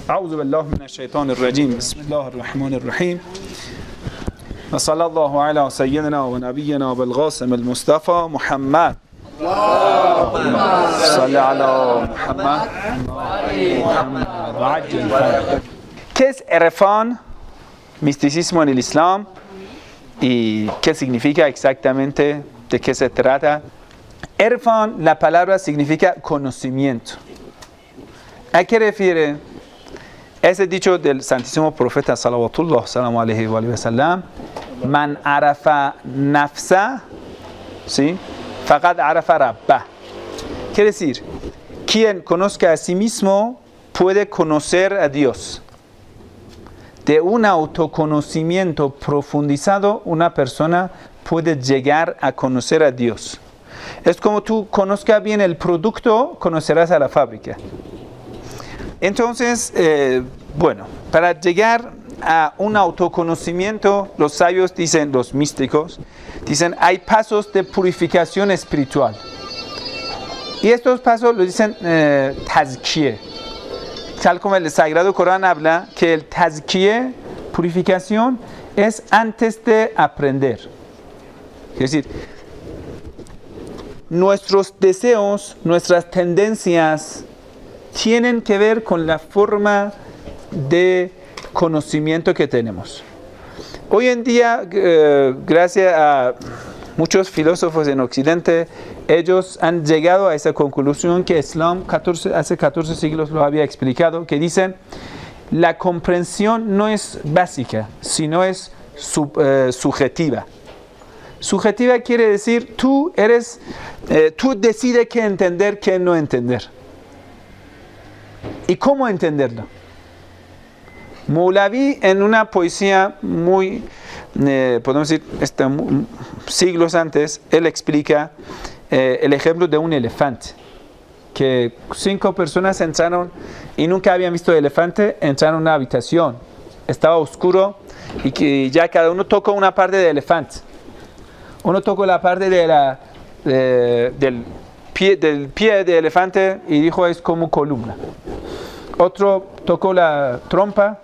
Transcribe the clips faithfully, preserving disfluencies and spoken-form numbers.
أعوذ بالله من الشيطان الرجيم بسم الله الرحمن الرحيم وصلى الله على سيدنا ونبينا بالقاسم المصطفى محمد صلى على محمد محمد وعجل خير. ¿Qué es Erfan? Misticismo en el Islam. ¿Y qué significa exactamente? ¿De qué se trata? Erfan, la palabra significa conocimiento. ¿A qué refiere? Ese dicho del Santísimo Profeta salawatullah salamu alayhi wa sallam: man arafa nafsa, ¿sí? faqad arafa rabbah. Quiere decir, quien conozca a sí mismo puede conocer a Dios. De un autoconocimiento profundizado, una persona puede llegar a conocer a Dios. Es como tú conozcas bien el producto, conocerás a la fábrica. Entonces, eh, bueno, para llegar a un autoconocimiento, los sabios dicen, los místicos, dicen, hay pasos de purificación espiritual. Y estos pasos lo dicen eh, tazkiyeh. Tal como el Sagrado Corán habla que el tazkiyeh, purificación, es antes de aprender. Es decir, nuestros deseos, nuestras tendencias tienen que ver con la forma de conocimiento que tenemos. Hoy en día, eh, gracias a muchos filósofos en Occidente, ellos han llegado a esa conclusión que Islam catorce, hace catorce siglos lo había explicado, que dicen, la comprensión no es básica, sino es sub, eh, subjetiva. Subjetiva quiere decir, tú eres, eh, tú decides qué entender, qué no entender. ¿Y cómo entenderlo? Moulavi, en una poesía muy, eh, podemos decir, este, siglos antes, él explica eh, el ejemplo de un elefante. Que cinco personas entraron y nunca habían visto elefante, entraron a una habitación. Estaba oscuro y que ya cada uno tocó una parte del elefante. Uno tocó la parte de la, de, del, pie, del pie del elefante y dijo es como columna. Otro tocó la trompa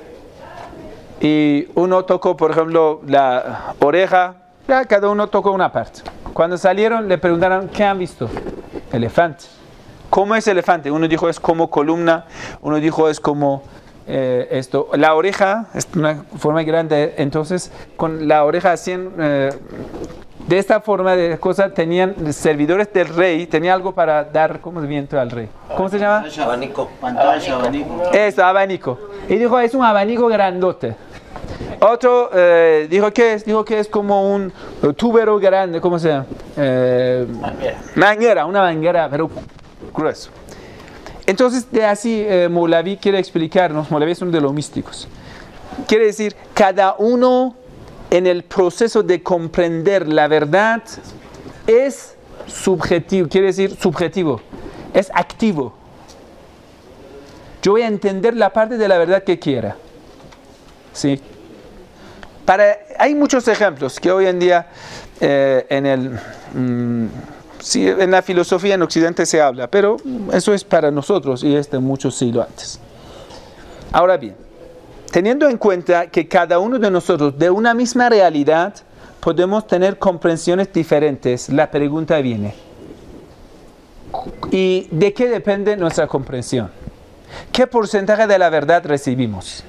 y uno tocó, por ejemplo, la oreja. Ya cada uno tocó una parte. Cuando salieron le preguntaron, ¿qué han visto? Elefante. ¿Cómo es elefante? Uno dijo es como columna, uno dijo es como eh, esto. La oreja es una forma grande, entonces con la oreja hacían... Eh, de esta forma de cosas tenían servidores del rey, tenía algo para dar como viento al rey. ¿Cómo se llama? Abanico. Pantalla, abanico. Eso, abanico. Y dijo, es un abanico grandote. Otro eh, dijo que es, dijo que es como un tubero grande, ¿cómo se llama? Eh, manguera. Manguera, una manguera, pero grueso. Entonces, de así eh, Moulavi quiere explicarnos, Moulavi es uno de los místicos. Quiere decir, cada uno en el proceso de comprender la verdad es subjetivo, quiere decir subjetivo, es activo. Yo voy a entender la parte de la verdad que quiera. ¿Sí? Para, hay muchos ejemplos que hoy en día eh, en, el, mm, sí, en la filosofía en Occidente se habla, pero eso es para nosotros y es de muchos siglos antes. Ahora bien, teniendo en cuenta que cada uno de nosotros de una misma realidad podemos tener comprensiones diferentes, la pregunta viene, ¿y de qué depende nuestra comprensión? ¿Qué porcentaje de la verdad recibimos?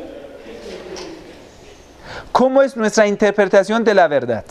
¿Cómo es nuestra interpretación de la verdad?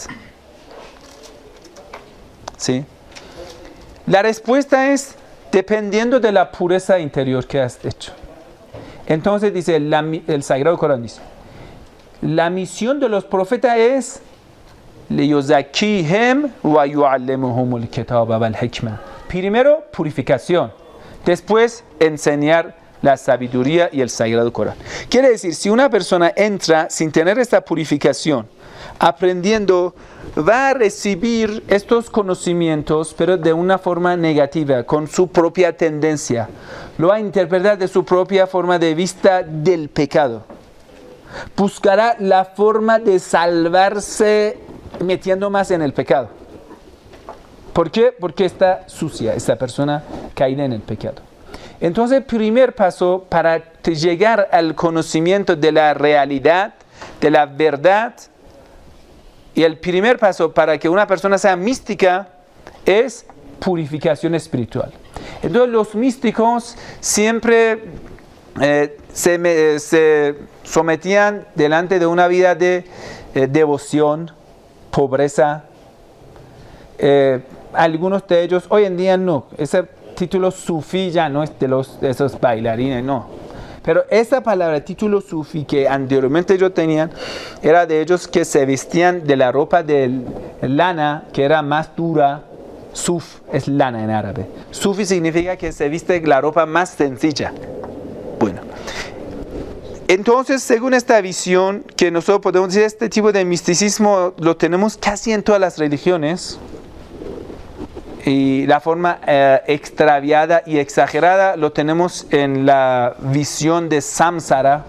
¿Sí? La respuesta es dependiendo de la pureza interior que has hecho. Entonces dice la, el Sagrado Corán dice, la misión de los profetas es liyuzakkihim wa yu'allimuhumul kitaba wal hikma. Primero purificación, después enseñar la sabiduría y el Sagrado Corán. Quiere decir, si una persona entra sin tener esta purificación, aprendiendo, va a recibir estos conocimientos, pero de una forma negativa, con su propia tendencia. Lo va a interpretar de su propia forma de vista del pecado. Buscará la forma de salvarse metiendo más en el pecado. ¿Por qué? Porque está sucia, esta persona caída en el pecado. Entonces el primer paso para llegar al conocimiento de la realidad, de la verdad, y el primer paso para que una persona sea mística es purificación espiritual. Entonces los místicos siempre eh, se, me, se sometían delante de una vida de eh, devoción, pobreza. Eh, algunos de ellos, hoy en día no, ese título sufí ya no es de, los, de esos bailarines, no. Pero esa palabra, título sufí, que anteriormente ellos tenían, era de ellos que se vestían de la ropa de lana, que era más dura. Suf es lana en árabe. Sufi significa que se viste la ropa más sencilla. Bueno, entonces, según esta visión, que nosotros podemos decir, este tipo de misticismo lo tenemos casi en todas las religiones. Y la forma eh, extraviada y exagerada lo tenemos en la visión de samsara,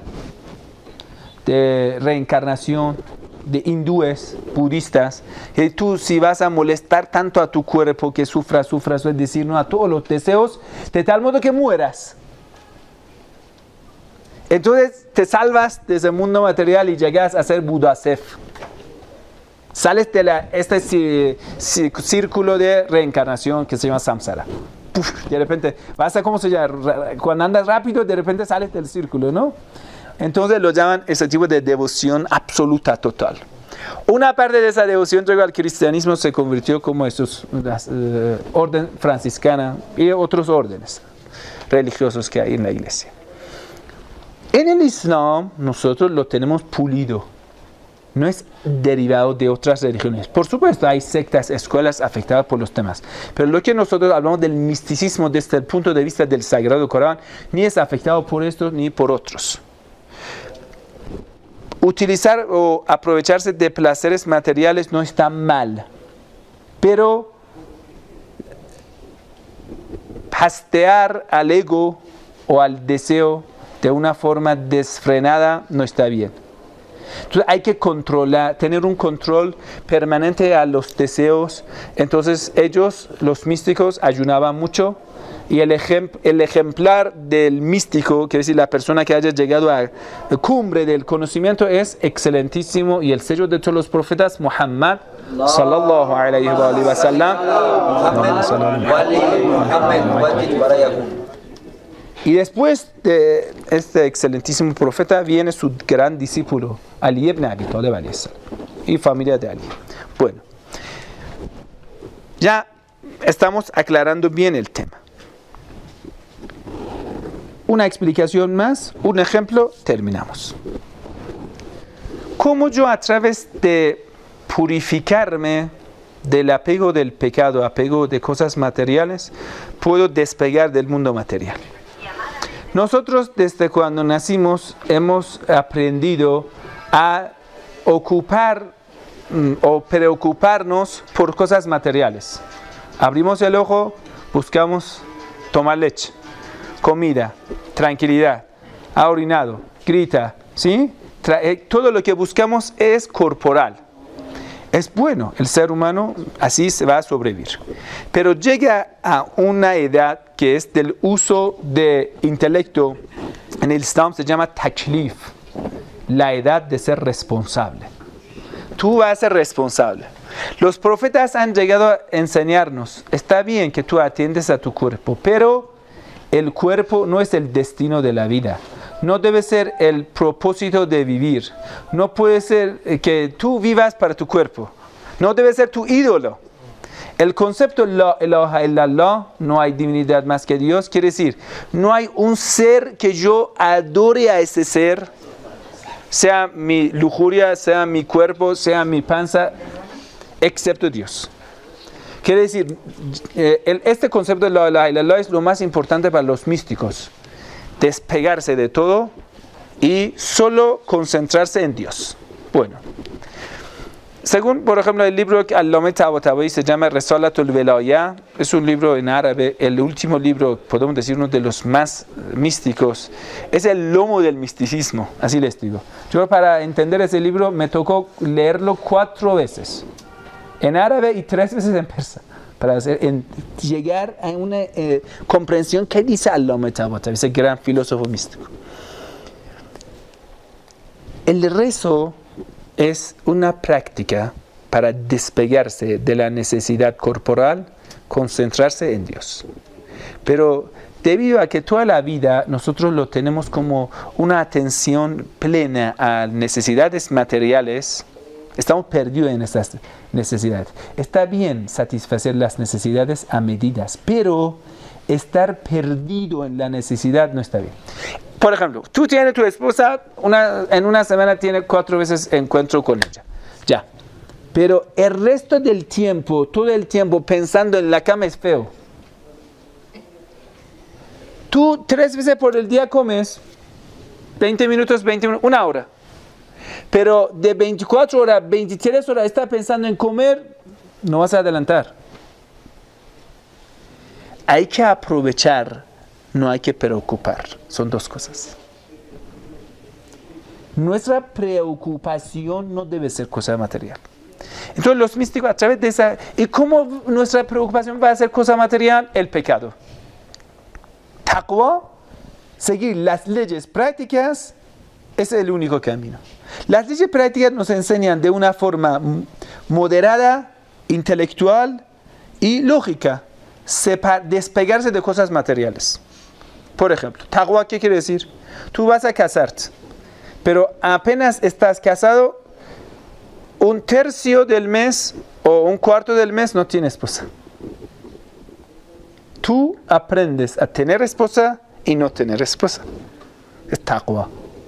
de reencarnación, de hindúes, budistas. Y tú, si vas a molestar tanto a tu cuerpo que sufra, sufra, es decir, no a todos los deseos, de tal modo que mueras. Entonces te salvas de ese mundo material y llegas a ser Budasef. Sales de la, este círculo de reencarnación que se llama samsara. Puf, de repente, vas a cómo se llama, cuando andas rápido, de repente sales del círculo, ¿no? Entonces lo llaman ese tipo de devoción absoluta, total. Una parte de esa devoción luego al cristianismo se convirtió como esos, las, uh, orden franciscana y otros órdenes religiosos que hay en la iglesia. En el Islam nosotros lo tenemos pulido. No es derivado de otras religiones. Por supuesto, hay sectas, escuelas afectadas por los temas. Pero lo que nosotros hablamos del misticismo desde el punto de vista del Sagrado Corán, ni es afectado por estos ni por otros. Utilizar o aprovecharse de placeres materiales no está mal. Pero hastear al ego o al deseo de una forma desfrenada no está bien. Entonces hay que controlar, tener un control permanente a los deseos. Entonces ellos, los místicos, ayunaban mucho. Y el, ejem, el ejemplar del místico, que es decir, la persona que haya llegado a la cumbre del conocimiento, es excelentísimo. Y el sello de todos los profetas, Muhammad, sallallahu alayhi wa sallam. Y después de este excelentísimo profeta viene su gran discípulo, Ali ibn Abi Talib alayhi salam, y familia de Ali. Bueno, ya estamos aclarando bien el tema. Una explicación más, un ejemplo, terminamos. ¿Cómo yo a través de purificarme del apego del pecado, apego de cosas materiales, puedo despegar del mundo material? Nosotros desde cuando nacimos hemos aprendido a ocupar mm, o preocuparnos por cosas materiales. Abrimos el ojo, buscamos tomar leche, comida, tranquilidad, ha orinado, grita, ¿sí? Tra- todo lo que buscamos es corporal. Es bueno, el ser humano así se va a sobrevivir. Pero llega a una edad que es del uso de intelecto, en el Islam se llama taklif, la edad de ser responsable. Tú vas a ser responsable. Los profetas han llegado a enseñarnos, está bien que tú atiendes a tu cuerpo, pero el cuerpo no es el destino de la vida. No debe ser el propósito de vivir. No puede ser que tú vivas para tu cuerpo. No debe ser tu ídolo. El concepto la ilaha illallah, no hay divinidad más que Dios, quiere decir, no hay un ser que yo adore a ese ser, sea mi lujuria, sea mi cuerpo, sea mi panza, excepto Dios. Quiere decir, eh, el, este concepto de la ilaha illallah es lo más importante para los místicos. Despegarse de todo y solo concentrarse en Dios. Bueno, según por ejemplo el libro que Al-Allama Tabatabai se llama Risalatul Velaya, es un libro en árabe, el último libro, podemos decir uno de los más místicos, es el lomo del misticismo, así les digo. Yo para entender ese libro me tocó leerlo cuatro veces, en árabe y tres veces en persa, para hacer, en, llegar a una eh, comprensión que dice Allama Tabatabai, ese gran filósofo místico. El rezo es una práctica para despegarse de la necesidad corporal, concentrarse en Dios. Pero debido a que toda la vida nosotros lo tenemos como una atención plena a necesidades materiales, estamos perdidos en estas necesidades. Está bien satisfacer las necesidades a medidas, pero estar perdido en la necesidad no está bien. Por ejemplo, tú tienes tu esposa, una, en una semana tienes cuatro veces encuentro con ella. Ya. Pero el resto del tiempo, todo el tiempo pensando en la cama es feo. Tú tres veces por el día comes, veinte minutos, veinte minutos, una hora. Pero de veinticuatro horas, veintitrés horas estás pensando en comer, no vas a adelantar. Hay que aprovechar, no hay que preocupar. Son dos cosas. Nuestra preocupación no debe ser cosa material. Entonces los místicos a través de esa... ¿Y cómo nuestra preocupación va a ser cosa material? El pecado. Taqwa, seguir las leyes prácticas, es el único camino. Las leyes prácticas nos enseñan de una forma moderada, intelectual y lógica, separ, despegarse de cosas materiales. Por ejemplo, taqwa, ¿qué quiere decir? Tú vas a casarte, pero apenas estás casado, un tercio del mes o un cuarto del mes no tienes esposa. Tú aprendes a tener esposa y no tener esposa. Es taqwa.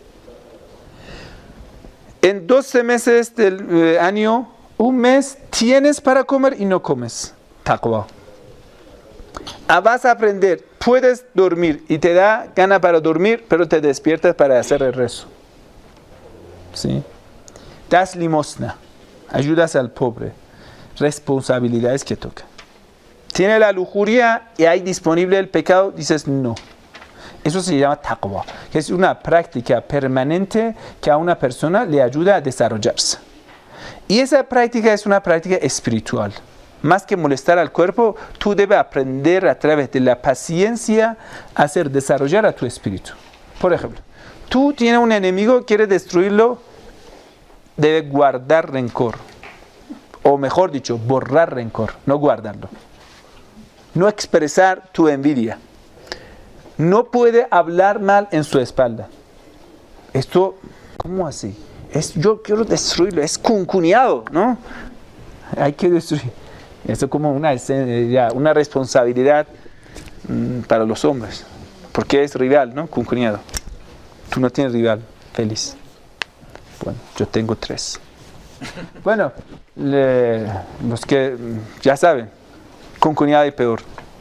En doce meses del eh, año, un mes tienes para comer y no comes. Taqwa. Ah, vas a aprender, puedes dormir y te da gana para dormir, pero te despiertas para hacer el rezo. ¿Sí? Das limosna, ayudas al pobre, responsabilidades que tocan. Tiene la lujuria y hay disponible el pecado, dices no. Eso se llama taqwa, que es una práctica permanente que a una persona le ayuda a desarrollarse. Y esa práctica es una práctica espiritual. Más que molestar al cuerpo, tú debes aprender a través de la paciencia a hacer desarrollar a tu espíritu. Por ejemplo, tú tienes un enemigo, quieres destruirlo, debes guardar rencor. O mejor dicho, borrar rencor, no guardarlo. No expresar tu envidia. No puede hablar mal en su espalda. Esto, ¿cómo así? Es, yo quiero destruirlo, es cuncuñado, ¿no? Hay que destruir. Esto es como una, una responsabilidad mmm, para los hombres. Porque es rival, ¿no? Cuncuñado. Tú no tienes rival, feliz. Bueno, yo tengo tres. Bueno, le, los que ya saben, cuncuñado y peor.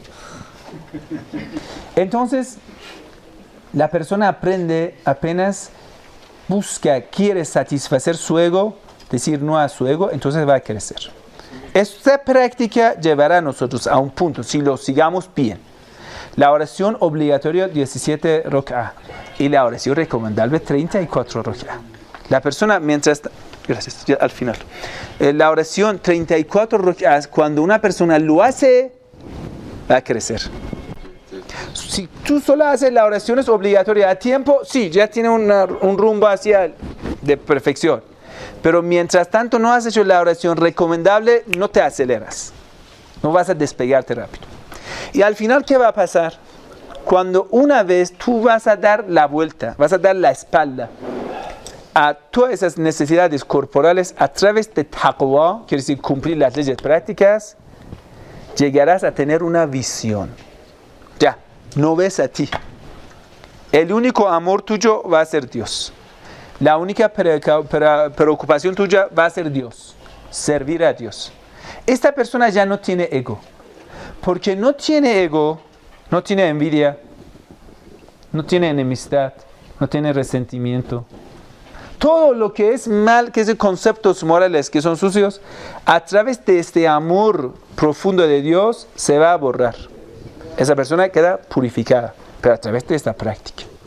Entonces, la persona aprende apenas busca, quiere satisfacer su ego, decir no a su ego, entonces va a crecer. Esta práctica llevará a nosotros a un punto, si lo sigamos bien. La oración obligatoria diecisiete rok'ah y la oración recomendable treinta y cuatro rok'ah. La persona mientras... Gracias, ya al final. Eh, la oración treinta y cuatro rok'ah, cuando una persona lo hace, va a crecer. Si tú solo haces la oración es obligatoria a tiempo, sí, ya tiene una, un rumbo hacia de perfección. Pero mientras tanto no has hecho la oración recomendable, no te aceleras. No vas a despegarte rápido. Y al final, ¿qué va a pasar? Cuando una vez tú vas a dar la vuelta, vas a dar la espalda a todas esas necesidades corporales a través de taqwa, quiere decir cumplir las leyes prácticas, llegarás a tener una visión. Ya, no ves a ti. El único amor tuyo va a ser Dios. La única preocupación tuya va a ser Dios. Servir a Dios. Esta persona ya no tiene ego. Porque no tiene ego, no tiene envidia, no tiene enemistad, no tiene resentimiento. Todo lo que es mal, que son conceptos morales que son sucios, a través de este amor profundo de Dios se va a borrar. Esa persona queda purificada, pero a través de esta práctica.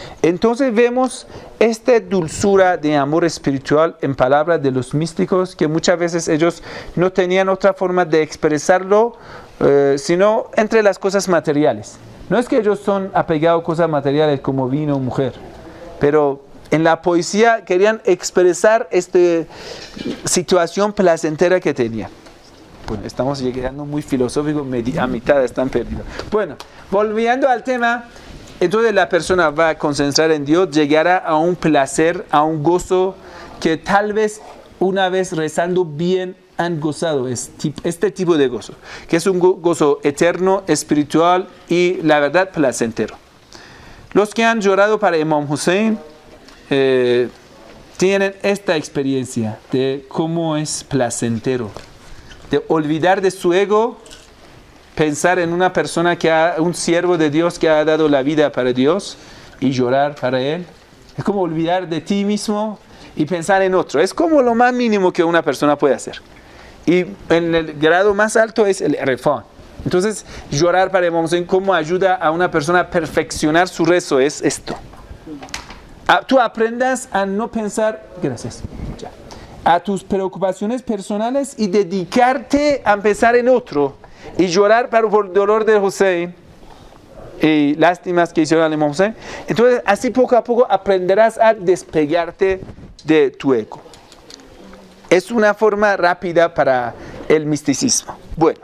Entonces vemos esta dulzura de amor espiritual en palabras de los místicos, que muchas veces ellos no tenían otra forma de expresarlo, eh, sino entre las cosas materiales. No es que ellos son apegados a cosas materiales como vino o mujer, pero en la poesía querían expresar esta situación placentera que tenían. Bueno, estamos llegando muy filosóficos, a mitad están perdidos. Bueno, volviendo al tema, entonces la persona va a concentrar en Dios, llegará a un placer, a un gozo que tal vez una vez rezando bien han gozado, este tipo de gozo, que es un gozo eterno, espiritual y la verdad placentero. Los que han llorado para Imam Hussein eh, tienen esta experiencia de cómo es placentero, de olvidar de su ego, pensar en una persona, que ha, un siervo de Dios que ha dado la vida para Dios y llorar para Él. Es como olvidar de ti mismo y pensar en otro. Es como lo más mínimo que una persona puede hacer. Y en el grado más alto es el refán. Entonces, llorar para Imam Hussein, cómo ayuda a una persona a perfeccionar su rezo, es esto. A, tú aprendas a no pensar, gracias, ya, a tus preocupaciones personales y dedicarte a pensar en otro. Y llorar por el dolor de Hussein y lástimas que hicieron al Imam Hussein. Entonces, así poco a poco aprenderás a despegarte de tu ego. Es una forma rápida para el misticismo. Bueno,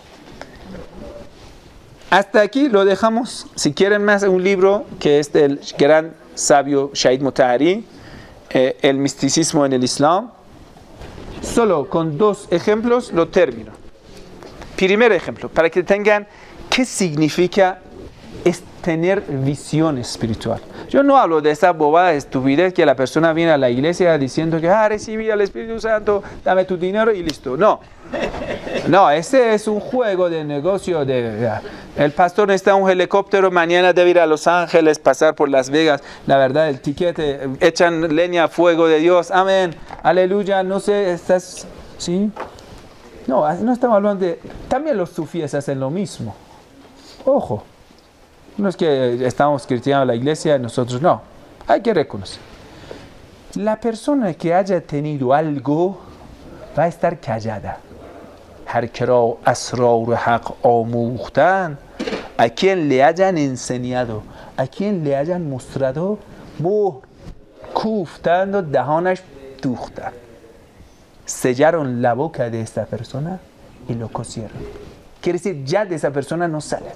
hasta aquí lo dejamos. Si quieren más, un libro que es del gran sabio Shahid Mutahari, eh, El misticismo en el Islam. Solo con dos ejemplos lo termino. Primer ejemplo, para que tengan qué significa es tener visión espiritual. Yo no hablo de esa bobada de estupidez que la persona viene a la iglesia diciendo que ah, recibí al Espíritu Santo, dame tu dinero y listo. No, no, ese es un juego de negocio. De, el pastor necesita un helicóptero, mañana debe ir a Los Ángeles, pasar por Las Vegas. La verdad, el tiquete, echan leña a fuego de Dios. Amén, aleluya, no sé, estás, ¿sí? No, no estamos hablando de... También los sufíes hacen lo mismo. Ojo. No es que estamos criticando la iglesia, nosotros no. Hay que reconocer. La persona que haya tenido algo va a estar callada. A quien le hayan enseñado, a quien le hayan mostrado, sellaron la boca de esta persona y lo cosieron. Quiere decir, ya de esa persona no sale.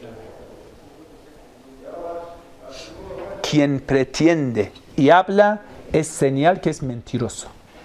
Quien pretende y habla es señal que es mentiroso.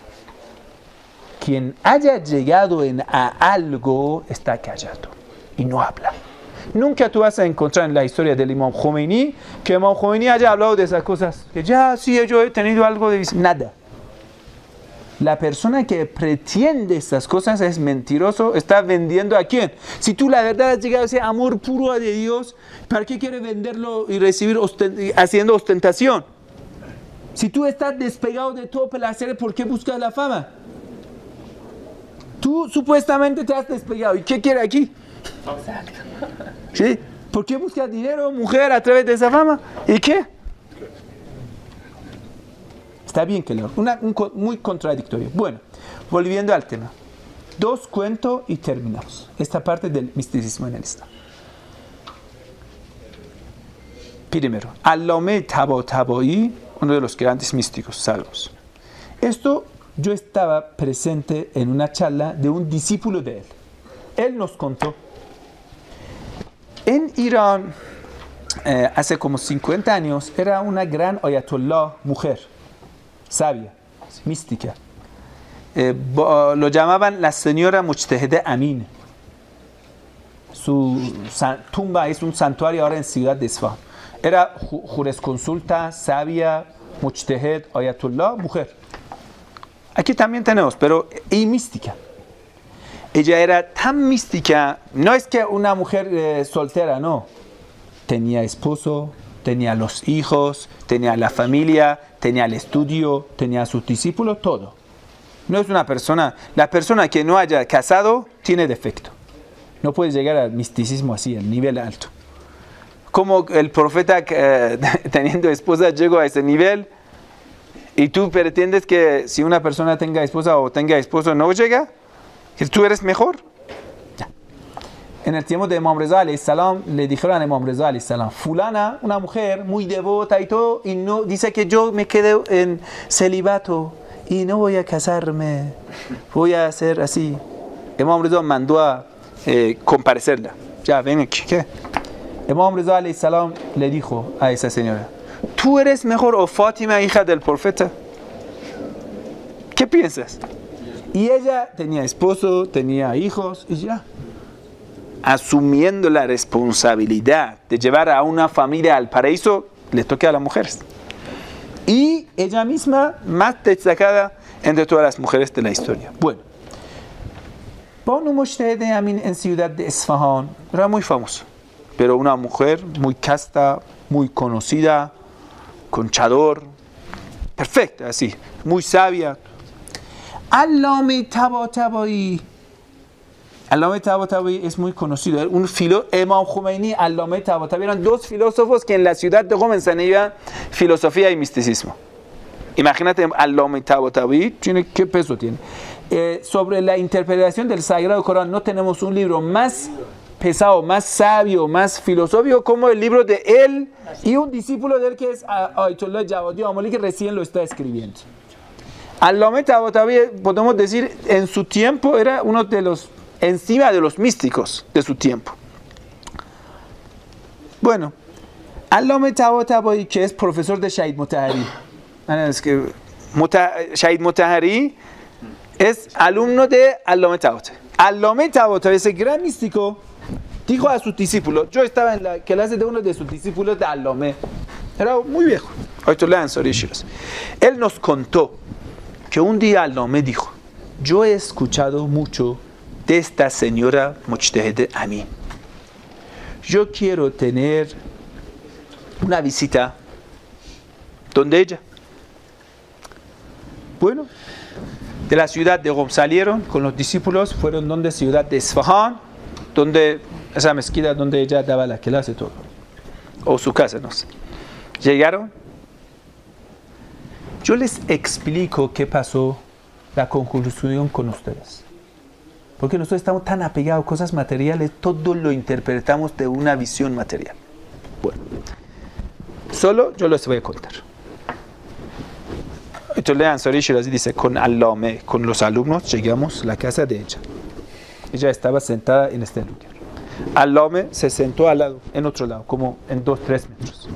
Quien haya llegado en a algo está callado y no habla. Nunca tú vas a encontrar en la historia del Imam Khomeini que Imam Khomeini haya hablado de esas cosas. Que ya, sí, yo he tenido algo de... Nada. La persona que pretende estas cosas es mentiroso, está vendiendo ¿a quién? Si tú la verdad has llegado a ese amor puro de Dios, ¿para qué quieres venderlo y recibir ostent- haciendo ostentación? Si tú estás despegado de todo placer, ¿por qué buscas la fama? Tú supuestamente te has despegado. ¿Y qué quieres aquí? ¿Sí? ¿Por qué buscas dinero, mujer, a través de esa fama? ¿Y qué? Está bien que lo... Una, un, muy contradictorio. Bueno, volviendo al tema. Dos cuentos y terminamos. Esta parte del misticismo en el Islam. Primero, Allame Tabatabai, uno de los grandes místicos salvos. Esto yo estaba presente en una charla de un discípulo de él. Él nos contó. En Irán, eh, hace como cincuenta años, era una gran ayatollah mujer. Sabia, mística. Eh, lo llamaban la señora Mujtahide Amin. Su san, tumba es un santuario ahora en Ciudad de Isfahan. Era ju jurisconsulta, sabia, Mujtahid, ayatollah, mujer. Aquí también tenemos, pero y mística. Ella era tan mística, no es que una mujer eh, soltera, no. Tenía esposo, tenía los hijos, tenía la familia, tenía el estudio, tenía a sus discípulos, todo. No es una persona, la persona que no haya casado tiene defecto. No puede llegar al misticismo así, al nivel alto. como el profeta eh, teniendo esposa llegó a ese nivel y tú pretendes que si una persona tenga esposa o tenga esposo no llega, que tú eres mejor. En el tiempo de Imam Reza alayhi salam le dijeron a Imam Reza alayhi salam, fulana, una mujer muy devota y todo, y no dice que yo me quedo en celibato y no voy a casarme, voy a hacer así. Imam Reza mandó a eh, comparecerla. Ya, ven aquí, ¿qué? Imam Reza alayhi salam le dijo a esa señora, ¿tú eres mejor o Fátima, hija del profeta? ¿Qué piensas? Y ella tenía esposo, tenía hijos y ya. Asumiendo la responsabilidad de llevar a una familia al paraíso, le toca a las mujeres. Y ella misma, más destacada entre todas las mujeres de la historia. Bueno, Banu Mujtahid Amin en ciudad de Esfahan era muy famoso, pero una mujer muy casta, muy conocida, con chador, perfecta, así, muy sabia. Allame Tabatabai. Allame Tabatabai es muy conocido, un filo, Imam Khomeini, Allame Tabatabai eran dos filósofos que en la ciudad de Qom enseñaban filosofía y misticismo. Imagínate, Allame Tabatabai, ¿qué peso tiene? Eh, sobre la interpretación del Sagrado Corán no tenemos un libro más pesado, más sabio, más filosófico como el libro de él y un discípulo de él que es Ayatollah Jawadi Amoli, que recién lo está escribiendo. Allame Tabatabai, podemos decir, en su tiempo era uno de los, encima de los místicos de su tiempo. Bueno, Allame Tabatabai, que es profesor de Shahid Motahari. Es que Muta, Shahid Motahari es alumno de Allame Tabatabai. Allame Tabatabai, ese gran místico, dijo a sus discípulos, yo estaba en la clase de uno de sus discípulos de Allame, era muy viejo, él nos contó que un día Allame dijo, yo he escuchado mucho de esta señora Mujtahid Amin, yo quiero tener una visita donde ella. Bueno, de la ciudad de Qom salieron con los discípulos, fueron donde ciudad de Esfahan, donde esa mezquita donde ella daba la clase todo, o su casa, no sé. Llegaron, yo les explico qué pasó, la conclusión con ustedes, porque nosotros estamos tan apegados a cosas materiales, todo lo interpretamos de una visión material. Bueno, solo yo les voy a contar. Ayatollah Ansari Shirazi dice, con Allame, con los alumnos, llegamos a la casa de ella. Ella estaba sentada en este lugar. Allame se sentó al lado, en otro lado, como en dos, tres metros.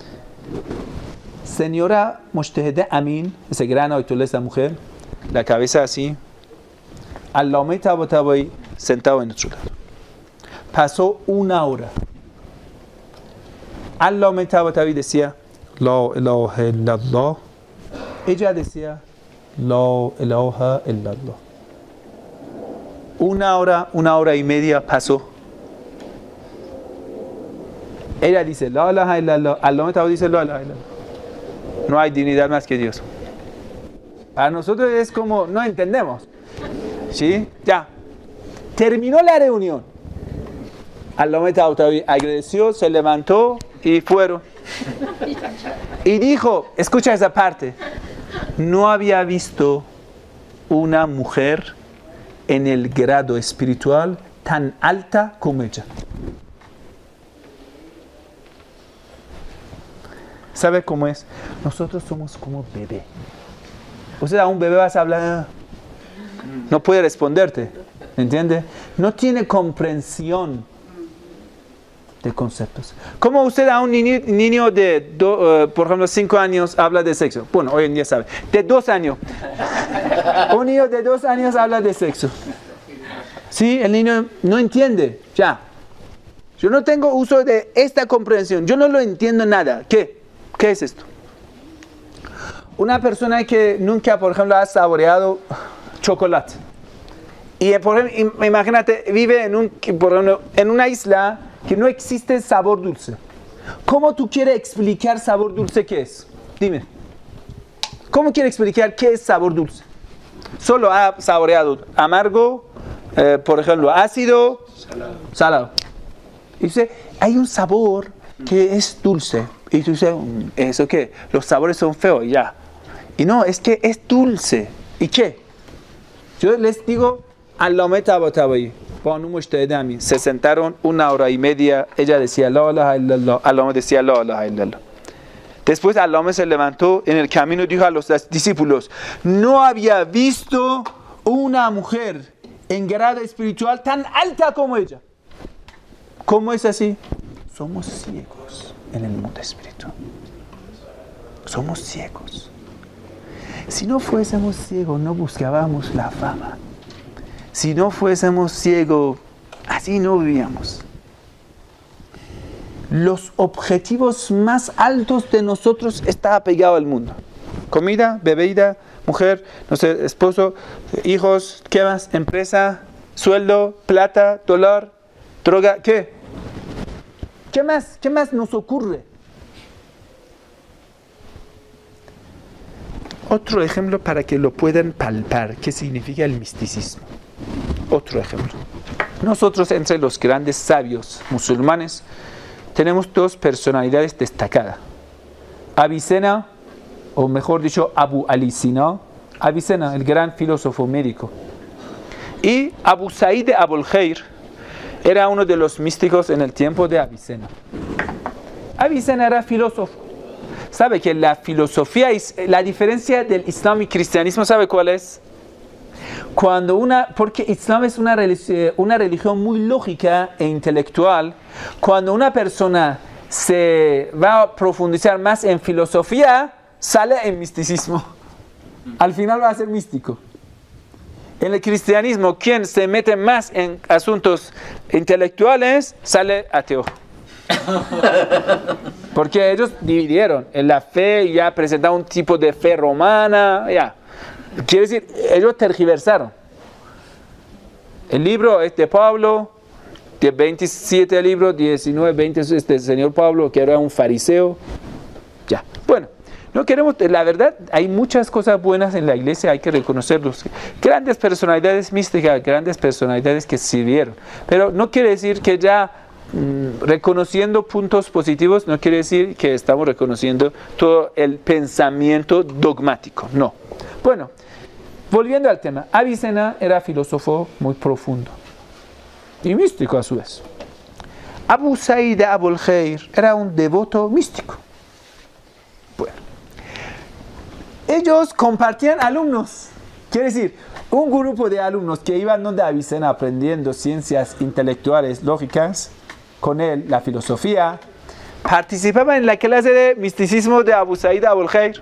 Señora Mujtahid Amin, ese gran Ayatollah, esa mujer, la cabeza así. Allame Tabatabai sentado en otro lado. Pasó una hora. Allame Tabatabai decía, La ilaha illallah. Ella decía, La ilaha illallah. Una hora, una hora y media pasó. Ella dice, La ilaha illallah. Allame Tabatabai dice, La ilaha illallah. No hay divinidad más que Dios. Para nosotros es como, no entendemos. ¿Sí? Ya. Terminó la reunión. Allame Tabatabai agradeció, se levantó y fueron. Y dijo, escucha esa parte, no había visto una mujer en el grado espiritual tan alta como ella. ¿Sabe cómo es? Nosotros somos como bebé. O sea, a un bebé vas a hablar, no puede responderte, ¿entiende? No tiene comprensión de conceptos. ¿Cómo usted a un niño, niño de, do, uh, por ejemplo, cinco años habla de sexo? Bueno, hoy en día sabe. De dos años. Un niño de dos años habla de sexo. Sí, el niño no entiende. Ya. Yo no tengo uso de esta comprensión. Yo no lo entiendo nada. ¿Qué? ¿Qué es esto? Una persona que nunca, por ejemplo, ha saboreado chocolate. Y, por ejemplo, imagínate, vive en, un, por ejemplo, en una isla que no existe sabor dulce. ¿Cómo tú quieres explicar sabor dulce qué es? Dime. ¿Cómo quieres explicar qué es sabor dulce? Solo ha saboreado amargo, eh, por ejemplo, ácido, salado. salado. Y dice, hay un sabor que es dulce. Y tú dices, ¿eso qué? Los sabores son feos, ya. Y no, es que es dulce. ¿Y qué? Yo les digo, Allame Tabatabai, se sentaron una hora y media, ella decía, la ilaha illallah, Allame decía, la ilaha illallah. Después Allame se levantó en el camino y dijo a los discípulos, no había visto una mujer en grado espiritual tan alta como ella. ¿Cómo es así? Somos ciegos en el mundo espiritual. Somos ciegos. Si no fuésemos ciegos, no buscábamos la fama. Si no fuésemos ciegos, así no vivíamos. Los objetivos más altos de nosotros están apegados al mundo. Comida, bebida, mujer, no sé, esposo, hijos, ¿qué más? Empresa, sueldo, plata, dólar, droga, ¿qué? ¿Qué más? ¿Qué más nos ocurre? Otro ejemplo para que lo puedan palpar, ¿qué significa el misticismo? Otro ejemplo. Nosotros, entre los grandes sabios musulmanes, tenemos dos personalidades destacadas. Avicena, o mejor dicho, Abu Ali Sina, Avicena, el gran filósofo médico. Y Abu Sa'id Abul Khair era uno de los místicos en el tiempo de Avicena. Avicena era filósofo. ¿Sabe que la filosofía, la diferencia del Islam y cristianismo, ¿sabe cuál es? Cuando una, porque Islam es una, una religión muy lógica e intelectual, cuando una persona se va a profundizar más en filosofía, sale en misticismo. Al final va a ser místico. En el cristianismo, quien se mete más en asuntos intelectuales, sale ateo. Porque ellos dividieron en la fe, ya presentaron un tipo de fe romana, ya. Quiere decir, ellos tergiversaron. El libro es de Pablo, de veintisiete libros, diecinueve, veinte es del señor Pablo, que era un fariseo. Ya, bueno, no queremos, la verdad, hay muchas cosas buenas en la iglesia, hay que reconocerlos. Grandes personalidades místicas, grandes personalidades que sirvieron. Pero no quiere decir que ya mmm, reconociendo puntos positivos, no quiere decir que estamos reconociendo todo el pensamiento dogmático, no. Bueno, volviendo al tema, Avicena era filósofo muy profundo y místico a su vez. Abu Sa'id Abul Khair era un devoto místico. Bueno, ellos compartían alumnos, quiere decir, un grupo de alumnos que iban donde Avicena aprendiendo ciencias intelectuales lógicas, con él la filosofía, participaban en la clase de misticismo de Abu Sa'id Abul Khair.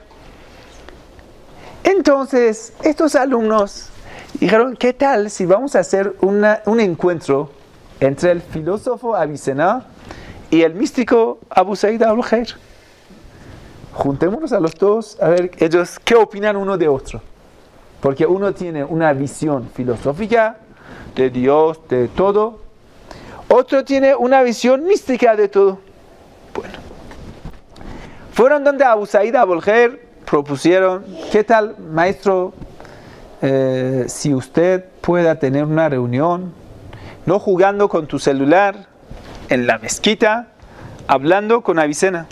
Entonces, estos alumnos dijeron, ¿qué tal si vamos a hacer una, un encuentro entre el filósofo Avicena y el místico Abu Sa'id Abul Khair? Juntémonos a los dos a ver ellos qué opinan uno de otro. Porque uno tiene una visión filosófica de Dios, de todo. Otro tiene una visión mística de todo. Bueno, fueron donde Abu Sa'id Abul Khair, propusieron, ¿qué tal, maestro, eh, si usted pueda tener una reunión, no jugando con tu celular, en la mezquita, hablando con Avicena?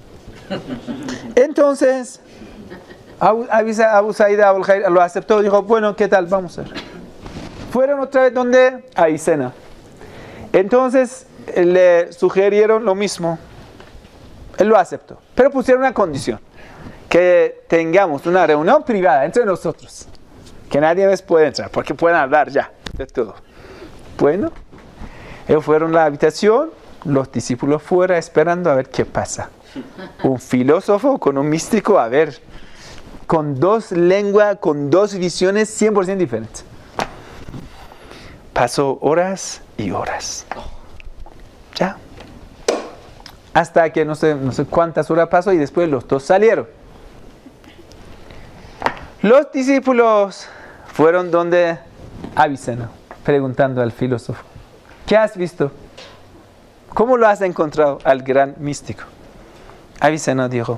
Entonces, Abu, Abu Sa'id Abul Khair lo aceptó, dijo, bueno, ¿qué tal? Vamos a ver. Fueron otra vez donde Avicena. Entonces, le sugirieron lo mismo. Él lo aceptó, pero pusieron una condición. Que tengamos una reunión privada entre nosotros. Que nadie más pueda entrar, porque pueden hablar ya de todo. Bueno, ellos fueron a la habitación, los discípulos fuera esperando a ver qué pasa. Un filósofo con un místico, a ver, con dos lenguas, con dos visiones cien por ciento diferentes. Pasó horas y horas. Ya. Hasta que no sé, no sé cuántas horas pasó y después los dos salieron. Los discípulos fueron donde Avicena, preguntando al filósofo, ¿qué has visto? ¿Cómo lo has encontrado al gran místico? Avicena dijo,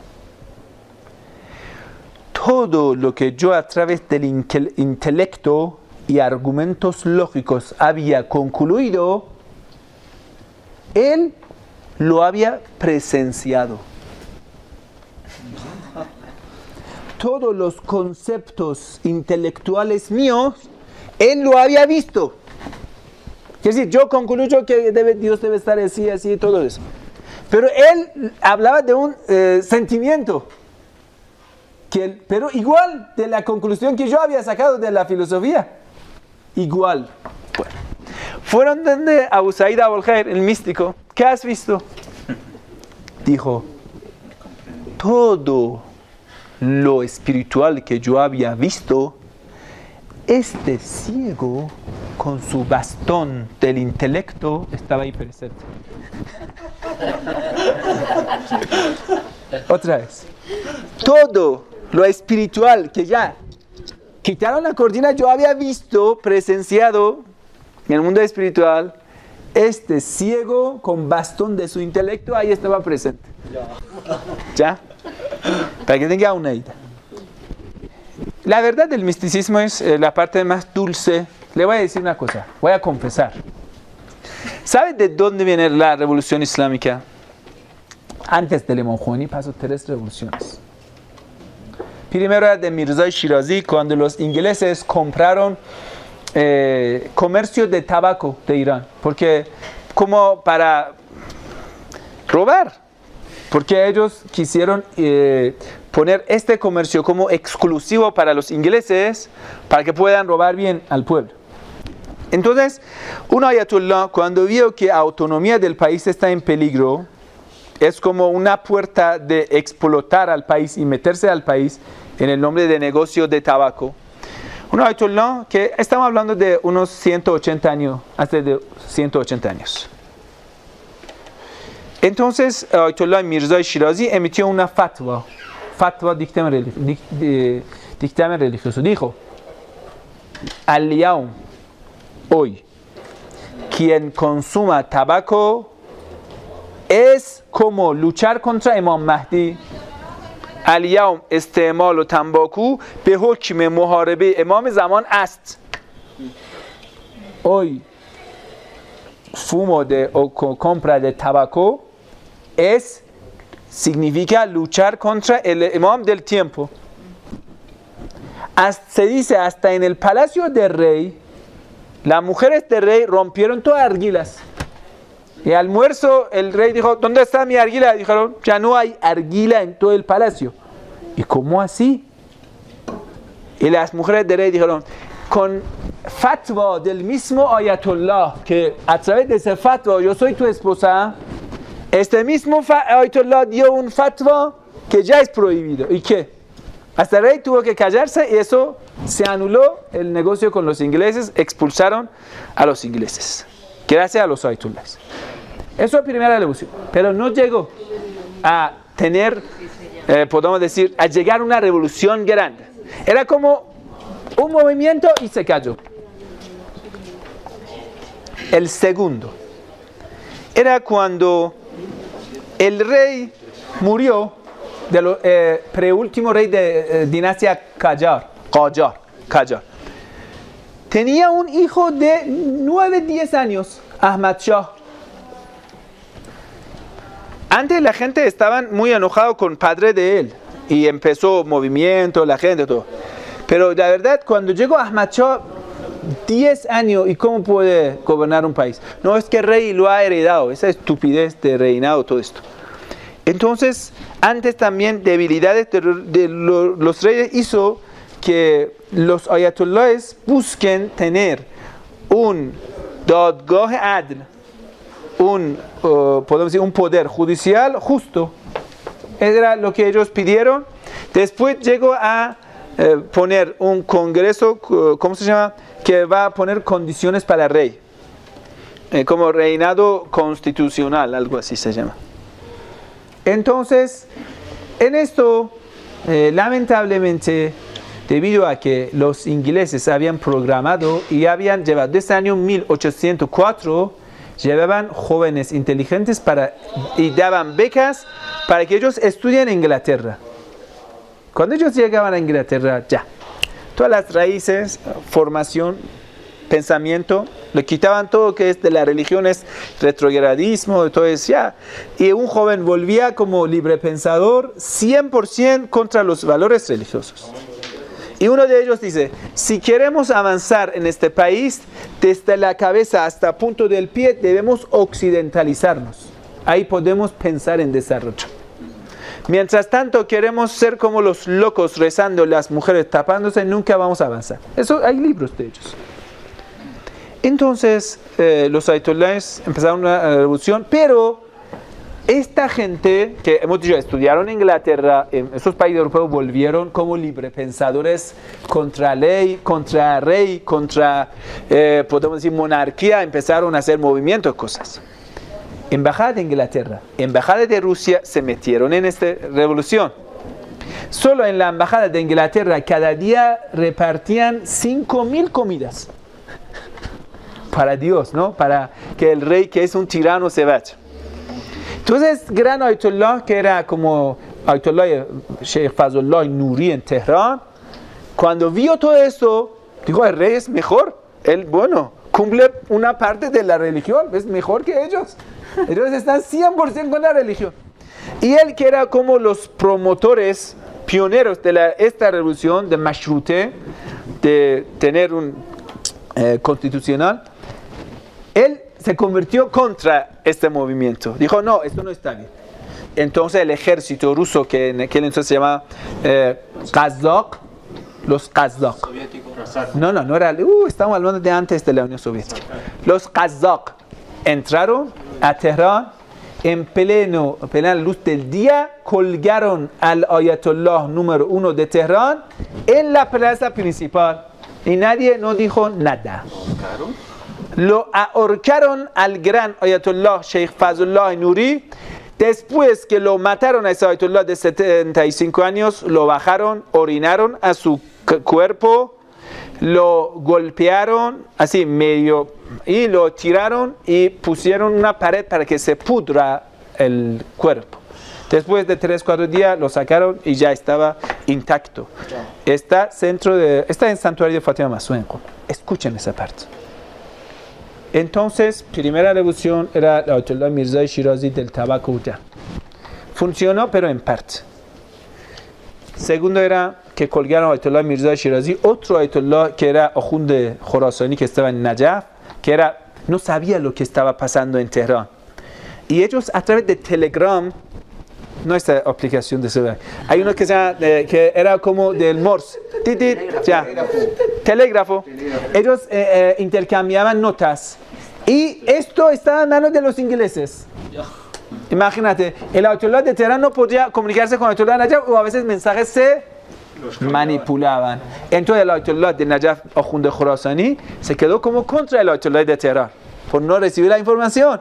todo lo que yo a través del intelecto y argumentos lógicos había concluido, él lo había presenciado. Todos los conceptos intelectuales míos, él lo había visto. Es decir, yo concluyo que debe, Dios debe estar así, así, todo eso. Pero él hablaba de un eh, sentimiento. Que él, pero igual de la conclusión que yo había sacado de la filosofía. Igual. Bueno. Fueron donde Abu Sa'id Abul-Khair, el místico. ¿Qué has visto? Dijo, todo lo espiritual que yo había visto, este ciego con su bastón del intelecto estaba ahí presente. Otra vez. Todo lo espiritual que ya quitaron la cortina, yo había visto, presenciado en el mundo espiritual, este ciego con bastón de su intelecto ahí estaba presente. ¿Ya? Para que tenga una idea. La verdad del misticismo es eh, la parte más dulce. Le voy a decir una cosa, voy a confesar. ¿Sabe de dónde viene la revolución islámica? Antes del Imam Khomeini pasó tres revoluciones. Primero era de Mirza Shirazi, cuando los ingleses compraron eh, comercio de tabaco de Irán. Porque, como para robar. Porque ellos quisieron eh, poner este comercio como exclusivo para los ingleses, para que puedan robar bien al pueblo. Entonces, un ayatollah, cuando vio que la autonomía del país está en peligro, es como una puerta de explotar al país y meterse al país en el nombre de negocio de tabaco. Un ayatollah que estamos hablando de unos ciento ochenta años, hace de ciento ochenta años. Entonces, Ayatollah Mirza Shirazi emitió una fatwa, fatwa dictamen, dictamen religioso. Dijo, al-yaum, hoy, quien consuma tabaco es como luchar contra Imam Mahdi. al-yaum استعمال تنباکو به حکم محاربه امام زمان است. Hoy, fumo de o compra de tabaco es, significa luchar contra el imam del tiempo. Hasta, se dice, hasta en el palacio del rey, las mujeres del rey rompieron todas las argilas. Y al almuerzo el rey dijo, ¿dónde está mi argila? Dijeron, ya no hay argila en todo el palacio. ¿Y cómo así? Y las mujeres del rey dijeron, con fatwa del mismo ayatollah, que a través de ese fatwa, yo soy tu esposa, este mismo ayatollah dio un fatwa que ya es prohibido. ¿Y qué? Hasta el rey tuvo que callarse y eso se anuló el negocio con los ingleses, expulsaron a los ingleses, gracias a los ayatollahs. Eso es la primera revolución, pero no llegó a tener, eh, podemos decir, a llegar a una revolución grande. Era como un movimiento y se cayó. El segundo era cuando el rey murió, de lo, eh, preúltimo rey de eh, dinastía Qajar, Qajar, Qajar. Tenía un hijo de nueve, diez años, Ahmad Shah. Antes la gente estaba muy enojado con el padre de él y empezó movimiento, la gente, todo. Pero la verdad, cuando llegó Ahmad Shah, diez años, ¿y cómo puede gobernar un país? No, es que el rey lo ha heredado, esa estupidez de reinado, todo esto. Entonces, antes también debilidades de, de lo, los reyes hizo que los ayatollahs busquen tener un dadgah adl, un, uh, podemos decir, un poder judicial justo. Era lo que ellos pidieron. Después llegó a eh, poner un congreso, uh, ¿cómo se llama?, que va a poner condiciones para el rey, eh, como reinado constitucional, algo así se llama. Entonces, en esto, eh, lamentablemente, debido a que los ingleses habían programado y habían llevado desde el año mil ochocientos cuatro, llevaban jóvenes inteligentes para, y daban becas para que ellos estudien en Inglaterra. Cuando ellos llegaban a Inglaterra, ya, todas las raíces, formación, pensamiento, le quitaban todo que es de la religión, es retrogradismo, todo eso ya. Y un joven volvía como libre pensador, cien por ciento contra los valores religiosos. Y uno de ellos dice, si queremos avanzar en este país, desde la cabeza hasta el punto del pie, debemos occidentalizarnos. Ahí podemos pensar en desarrollo. Mientras tanto, queremos ser como los locos rezando, las mujeres tapándose, nunca vamos a avanzar. Eso hay libros de ellos. Entonces, eh, los ayatollahs empezaron una revolución, pero esta gente que hemos dicho estudiaron en Inglaterra, en esos países europeos volvieron como librepensadores contra ley, contra rey, contra, eh, podemos decir, monarquía, empezaron a hacer movimientos, cosas. Embajada de Inglaterra, embajada de Rusia se metieron en esta revolución. Solo en la embajada de Inglaterra cada día repartían cinco mil comidas. Para Dios, ¿no? Para que el rey, que es un tirano, se vaya. Entonces, gran ayatollah, que era como ayatollah Sheikh Fazlullah Nuri en Teherán, cuando vio todo eso, dijo, el rey es mejor. Él, bueno, cumple una parte de la religión, es mejor que ellos. Ellos están cien por ciento con la religión. Y él, que era como los promotores, pioneros de la, esta revolución de Mashrute, de tener un eh, constitucional, él se convirtió contra este movimiento. Dijo, no, esto no está bien. Entonces el ejército ruso, que en aquel entonces se llamaba eh, Kazakh, los Kazakh. No, no, no era, uh, estamos hablando de antes de la Unión Soviética. Los Kazakh entraron a Teherán, en pleno, plena luz del día, colgaron al ayatollah número uno de Teherán en la plaza principal. Y nadie no dijo nada. Lo ahorcaron al gran ayatollah Sheikh Fazlullah Nuri. Después que lo mataron a ese ayatollah de setenta y cinco años, lo bajaron, orinaron a su cuerpo, lo golpearon así medio y lo tiraron y pusieron una pared para que se pudra el cuerpo. Después de tres, cuatro días lo sacaron y ya estaba intacto. Está, centro de, está en el santuario de Fátima Masuenco. Escuchen esa parte. Entonces, primera revolución era la ayatollah Mirza Shirazi del tabaco. Funcionó, pero en parte. Segundo era que colgaron a ayatollah Mirza Shirazi, otro ayatollah que era Ahund de Khorasani, que estaba en Najaf, que era, no sabía lo que estaba pasando en Teherán. Y ellos a través de Telegram, no esta aplicación de celular, hay uno que, se llama, eh, que era como del Morse, telégrafo. Ya. Telégrafo. Ellos eh, eh, intercambiaban notas. Y esto estaba en manos de los ingleses. Imagínate, el ayatollah de Teherán no podía comunicarse con el ayatollah de Najaf, o a veces mensajes se manipulaban. Entonces el ayatollah de Najaf, Ahund de Khorasani, se quedó como contra el ayatollah de Teherán por no recibir la información.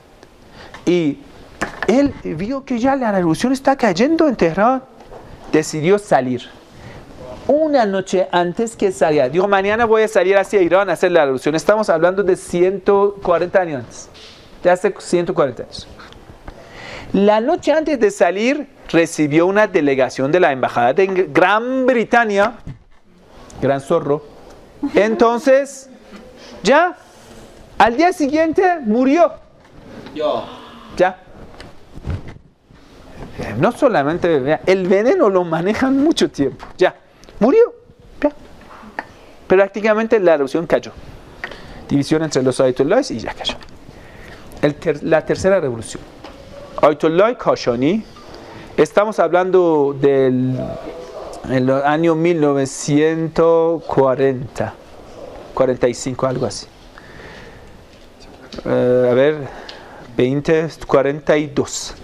Y él vio que ya la revolución está cayendo en Teherán. Decidió salir. Una noche antes que salía, dijo, mañana voy a salir hacia Irán a hacer la revolución. Estamos hablando de ciento cuarenta años antes. De hace ciento cuarenta años. La noche antes de salir, recibió una delegación de la embajada de Gran Bretaña. Gran zorro. Entonces, ya, al día siguiente murió. Ya. No solamente, el veneno lo manejan mucho tiempo. Ya, murió. Ya. Prácticamente la revolución cayó. División entre los ayatollahs y ya cayó. El ter, la tercera revolución. Ayatollah Kashani. Estamos hablando del el año mil novecientos cuarenta, cuarenta y cinco, algo así. Uh, a ver, veinte, cuarenta y dos.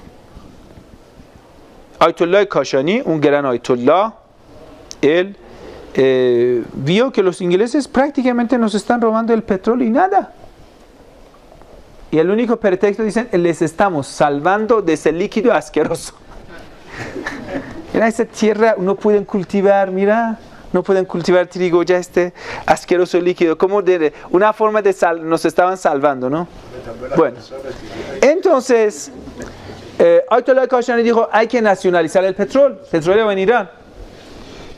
Ayatollah Kashani, un gran ayatollah, él eh, vio que los ingleses prácticamente nos están robando el petróleo y nada. Y el único pretexto, dicen, les estamos salvando de ese líquido asqueroso. Mira, esa tierra no pueden cultivar, mira, no pueden cultivar trigo, ya este asqueroso líquido. Como de una forma de sal, nos estaban salvando, ¿no? Bueno, entonces, eh, Ayatollah Kashani dijo, hay que nacionalizar el petróleo, petróleo en Irán.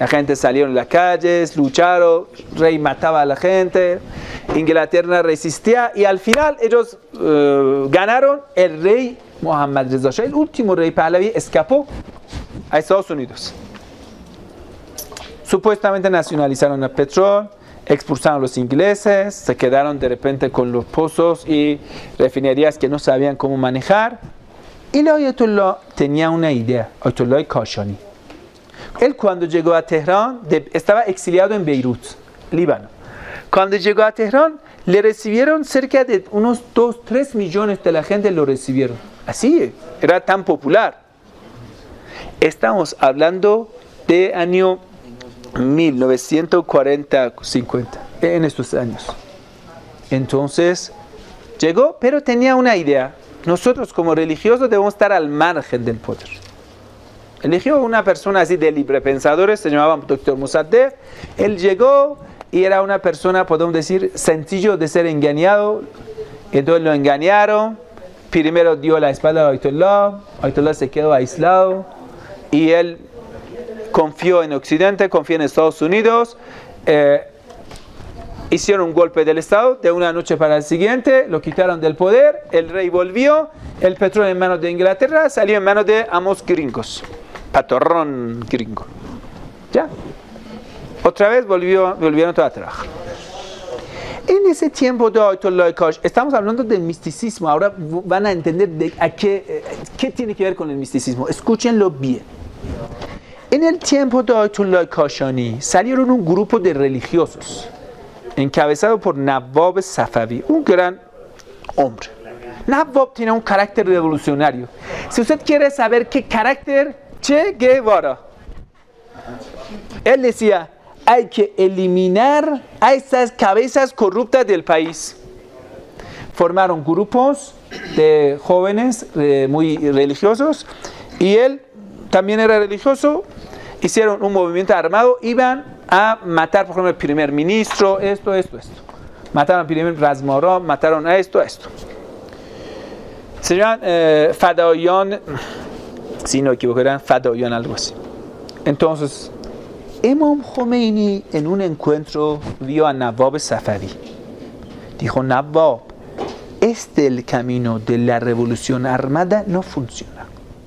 La gente salió en las calles, lucharon, el rey mataba a la gente, Inglaterra resistía y al final ellos uh, ganaron. El rey Mohammad Reza Shah, el último rey pahlaví, escapó a Estados Unidos. Supuestamente nacionalizaron el petróleo, expulsaron a los ingleses, se quedaron de repente con los pozos y refinerías que no sabían cómo manejar. Y el Ayatollah tenía una idea, Ayatollah Kashani. Él cuando llegó a Teherán, de, estaba exiliado en Beirut, Líbano. Cuando llegó a Teherán, le recibieron cerca de unos dos, tres millones de la gente lo recibieron. Así, era tan popular. Estamos hablando de año mil novecientos cuarenta, cincuenta, en estos años. Entonces, llegó, pero tenía una idea. Nosotros como religiosos debemos estar al margen del poder. Eligió una persona así de libre pensadores, se llamaba doctor Mossadegh. Él llegó y era una persona, podemos decir, sencillo de ser engañado. Entonces lo engañaron. Primero dio la espalda a Ayatollah. Ayatollah se quedó aislado. Y él confió en Occidente, confió en Estados Unidos. Eh, hicieron un golpe del Estado de una noche para la siguiente. Lo quitaron del poder. El rey volvió. El petróleo en manos de Inglaterra salió en manos de amos gringos. Patorrón gringo. Ya. Otra vez volvió, volvieron todos a trabajar. En ese tiempo de Ayatollah Kashani, estamos hablando del misticismo. Ahora van a entender de a qué, qué tiene que ver con el misticismo. Escúchenlo bien. En el tiempo de Ayatollah Kashani salieron un grupo de religiosos encabezado por Nawab Safavi, un gran hombre. Nawab tiene un carácter revolucionario. Si usted quiere saber qué carácter, Che Guevara. Él decía, hay que eliminar a estas cabezas corruptas del país. Formaron grupos de jóvenes eh, muy religiosos y él también era religioso. Hicieron un movimiento armado, iban a matar, por ejemplo, al primer ministro, esto, esto, esto. Mataron al primer Razmorov, mataron a esto, a esto. Se llaman eh, Fadayan, si no me equivoco, eran Fadayan, algo así. Entonces, Imam Khomeini en un encuentro vio a Nawab Safavi. Dijo, Nawab, este el camino de la revolución armada no funciona.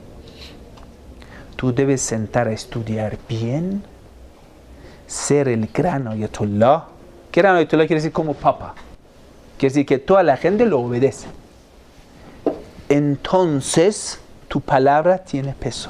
Tú debes sentar a estudiar bien, ser el gran Ayatollah. Gran Ayatollah quiere decir como papa. Quiere decir que toda la gente lo obedece. Entonces, tu palabra tiene peso.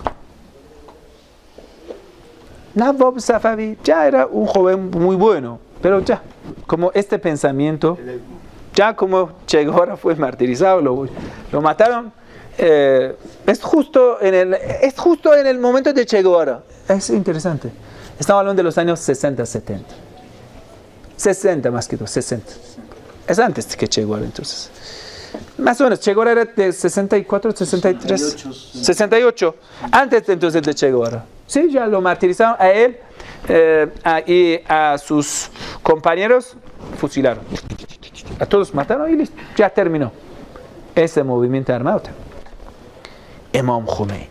Nawab Safavi ya era un joven muy bueno, pero ya, como este pensamiento, ya como Che Guevara fue martirizado, lo, lo mataron, eh, es, justo en el, es justo en el momento de Che Guevara. Es interesante. Estamos hablando de los años sesenta, setenta. sesenta más que todo, sesenta. Es antes que Che Guevara, entonces. Más o menos, Che Guevara era de sesenta y cuatro, sesenta y tres, sesenta y ocho, antes de, entonces de Che Guevara. Sí, ya lo martirizaron a él eh, a, y a sus compañeros fusilaron. A todos mataron y listo, ya terminó ese movimiento armado. Imam Khomeini.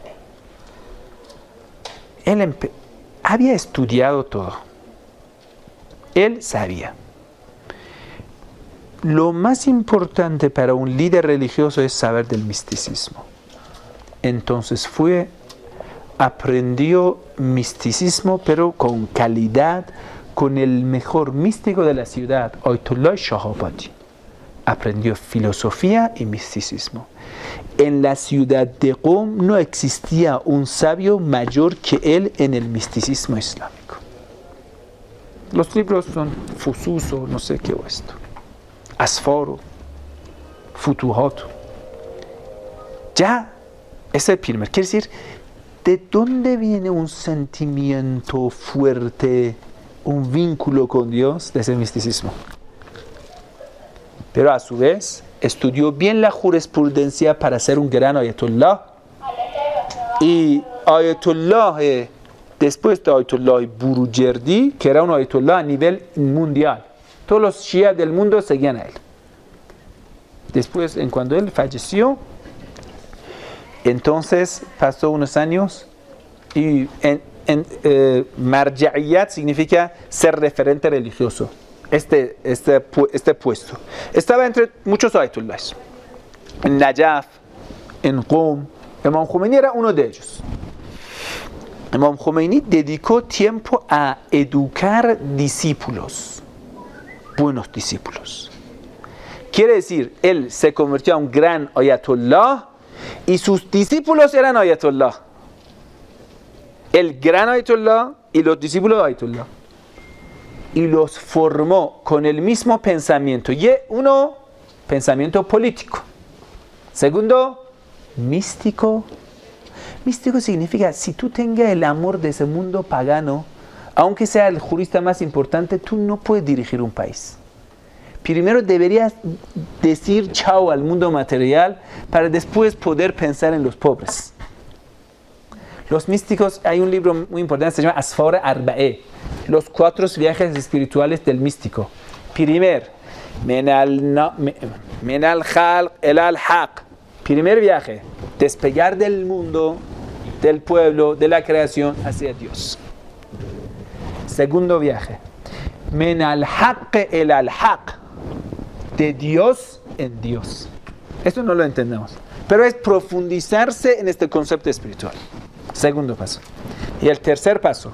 Él había estudiado todo. Él sabía. Lo más importante para un líder religioso es saber del misticismo. Entonces fue, aprendió misticismo, pero con calidad, con el mejor místico de la ciudad, Ayatollah Shahabadi. Aprendió filosofía y misticismo. En la ciudad de Qom no existía un sabio mayor que él en el misticismo islámico. Los libros son Fususo, no sé qué es esto. Asforo, Futuhat. Ya es el primer. Quiere decir, ¿de dónde viene un sentimiento fuerte, un vínculo con Dios? De ese misticismo. Pero a su vez, estudió bien la jurisprudencia para ser un gran ayatollah. Y ayatollah, eh, después de ayatollah Burujerdi, que era un ayatollah a nivel mundial. Todos los shia del mundo seguían a él. Después, en cuando él falleció, entonces pasó unos años y en, en, eh, marja'iyat significa ser referente religioso. Este, este, este puesto. Estaba entre muchos ayatullahs. En Najaf, en Qom. Imam Khomeini era uno de ellos. Imam Khomeini dedicó tiempo a educar discípulos, buenos discípulos. Quiere decir, él se convirtió a un gran ayatollah y sus discípulos eran ayatollah. El gran ayatollah y los discípulos de ayatollah. Y los formó con el mismo pensamiento. Y uno, pensamiento político. Segundo, místico. Místico significa, si tú tengas el amor de ese mundo pagano, aunque sea el jurista más importante, tú no puedes dirigir un país. Primero deberías decir chao al mundo material para después poder pensar en los pobres. Los místicos, hay un libro muy importante, se llama Asfar Arba'e, los cuatro viajes espirituales del místico. Primer, min al khalq el al haq. Primer viaje, despegar del mundo, del pueblo, de la creación hacia Dios. Segundo viaje, min al haq el al haq, de Dios en Dios. Esto no lo entendemos, pero es profundizarse en este concepto espiritual. Segundo paso. Y el tercer paso,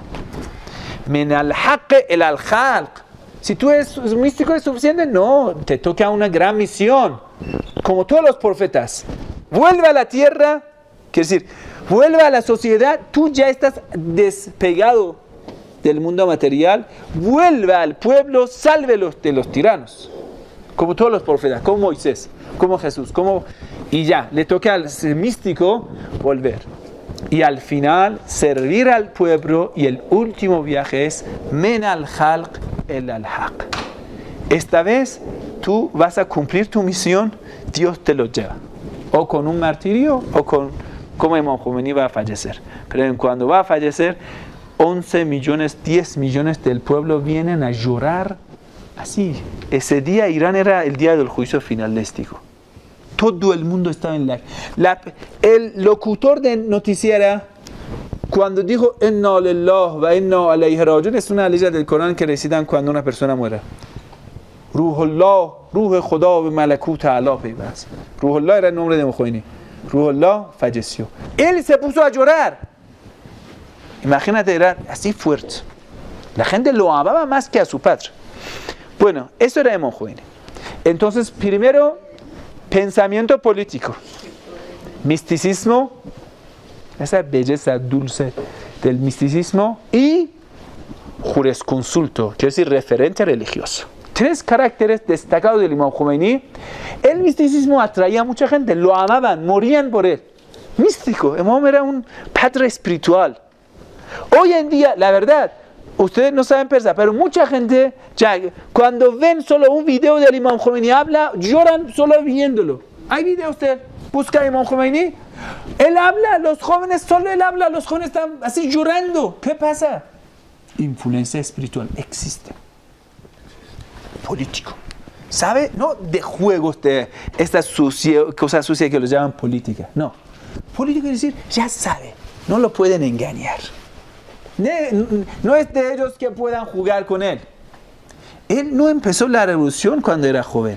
min al haq el al khalq. Si tú eres místico, ¿es suficiente? No, te toca una gran misión. Como todos los profetas, vuelve a la tierra, quiere decir, vuelve a la sociedad, tú ya estás despegado del mundo material, vuelve al pueblo, sálvelos de los tiranos. Como todos los profetas, como Moisés, como Jesús, como... y ya, le toca al místico volver. Y al final, servir al pueblo, y el último viaje es min al khalq el al haq. Esta vez, tú vas a cumplir tu misión, Dios te lo lleva. O con un martirio, o con como Imam Khomeini va a fallecer. Pero cuando va a fallecer, once millones, diez millones del pueblo vienen a llorar. Así, ese día Irán era el día del juicio finalístico. Todo el mundo estaba en la... la el locutor de noticiera, cuando dijo Inna lillahi wa inna ilayhi raji'un, es una ley del Corán que recitan cuando una persona muera. Ruhullah, Ruh Khuda wa malakut a'la peyvast. Ruhullah era el nombre de Khomeini. Ruhullah falleció. Él se puso a llorar. Imagínate, era así fuerte. La gente lo amaba más que a su padre. Bueno, eso era Imam Khomeini. Entonces, primero, pensamiento político, misticismo, esa belleza dulce del misticismo, y jurisconsulto, quiere decir referente religioso. Tres caracteres destacados del Imam Khomeini. El misticismo atraía a mucha gente, lo amaban, morían por él. Místico, Imam era un padre espiritual. Hoy en día, la verdad, ustedes no saben persa, pero mucha gente, ya, cuando ven solo un video del Imam Khomeini habla, lloran solo viéndolo. Hay videos de busca Imam Khomeini, él habla, los jóvenes, solo él habla, los jóvenes están así llorando. ¿Qué pasa? Influencia espiritual existe. Político. ¿Sabe? No de juegos de esta sucia, cosa sucia que los llaman política. No. Político es decir, ya sabe, no lo pueden engañar. No es de ellos que puedan jugar con él. Él no empezó la revolución cuando era joven.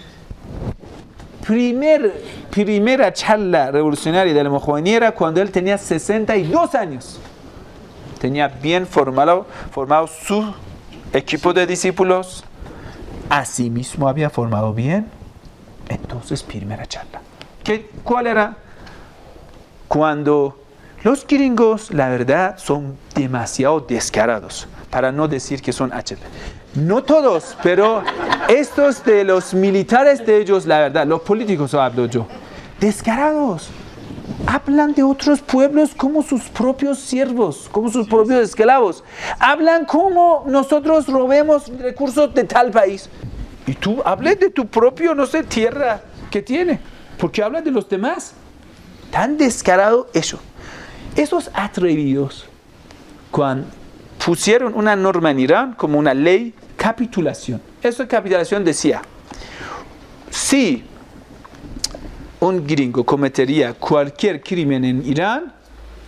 Primer, primera charla revolucionaria de la Khomeini era cuando él tenía sesenta y dos años. Tenía bien formado, formado su equipo de discípulos. Asimismo había formado bien. Entonces, primera charla. ¿Qué, ¿Cuál era? Cuando los gringos, la verdad, son demasiado descarados, para no decir que son H P. No todos, pero estos de los militares de ellos, la verdad, los políticos hablo yo, descarados. Hablan de otros pueblos como sus propios siervos, como sus propios esclavos. Hablan como nosotros robemos recursos de tal país. Y tú hables de tu propio, no sé, tierra que tiene, porque hablan de los demás. Tan descarado eso. Esos atrevidos, cuando pusieron una norma en Irán como una ley, capitulación. Esa capitulación decía, si un gringo cometería cualquier crimen en Irán,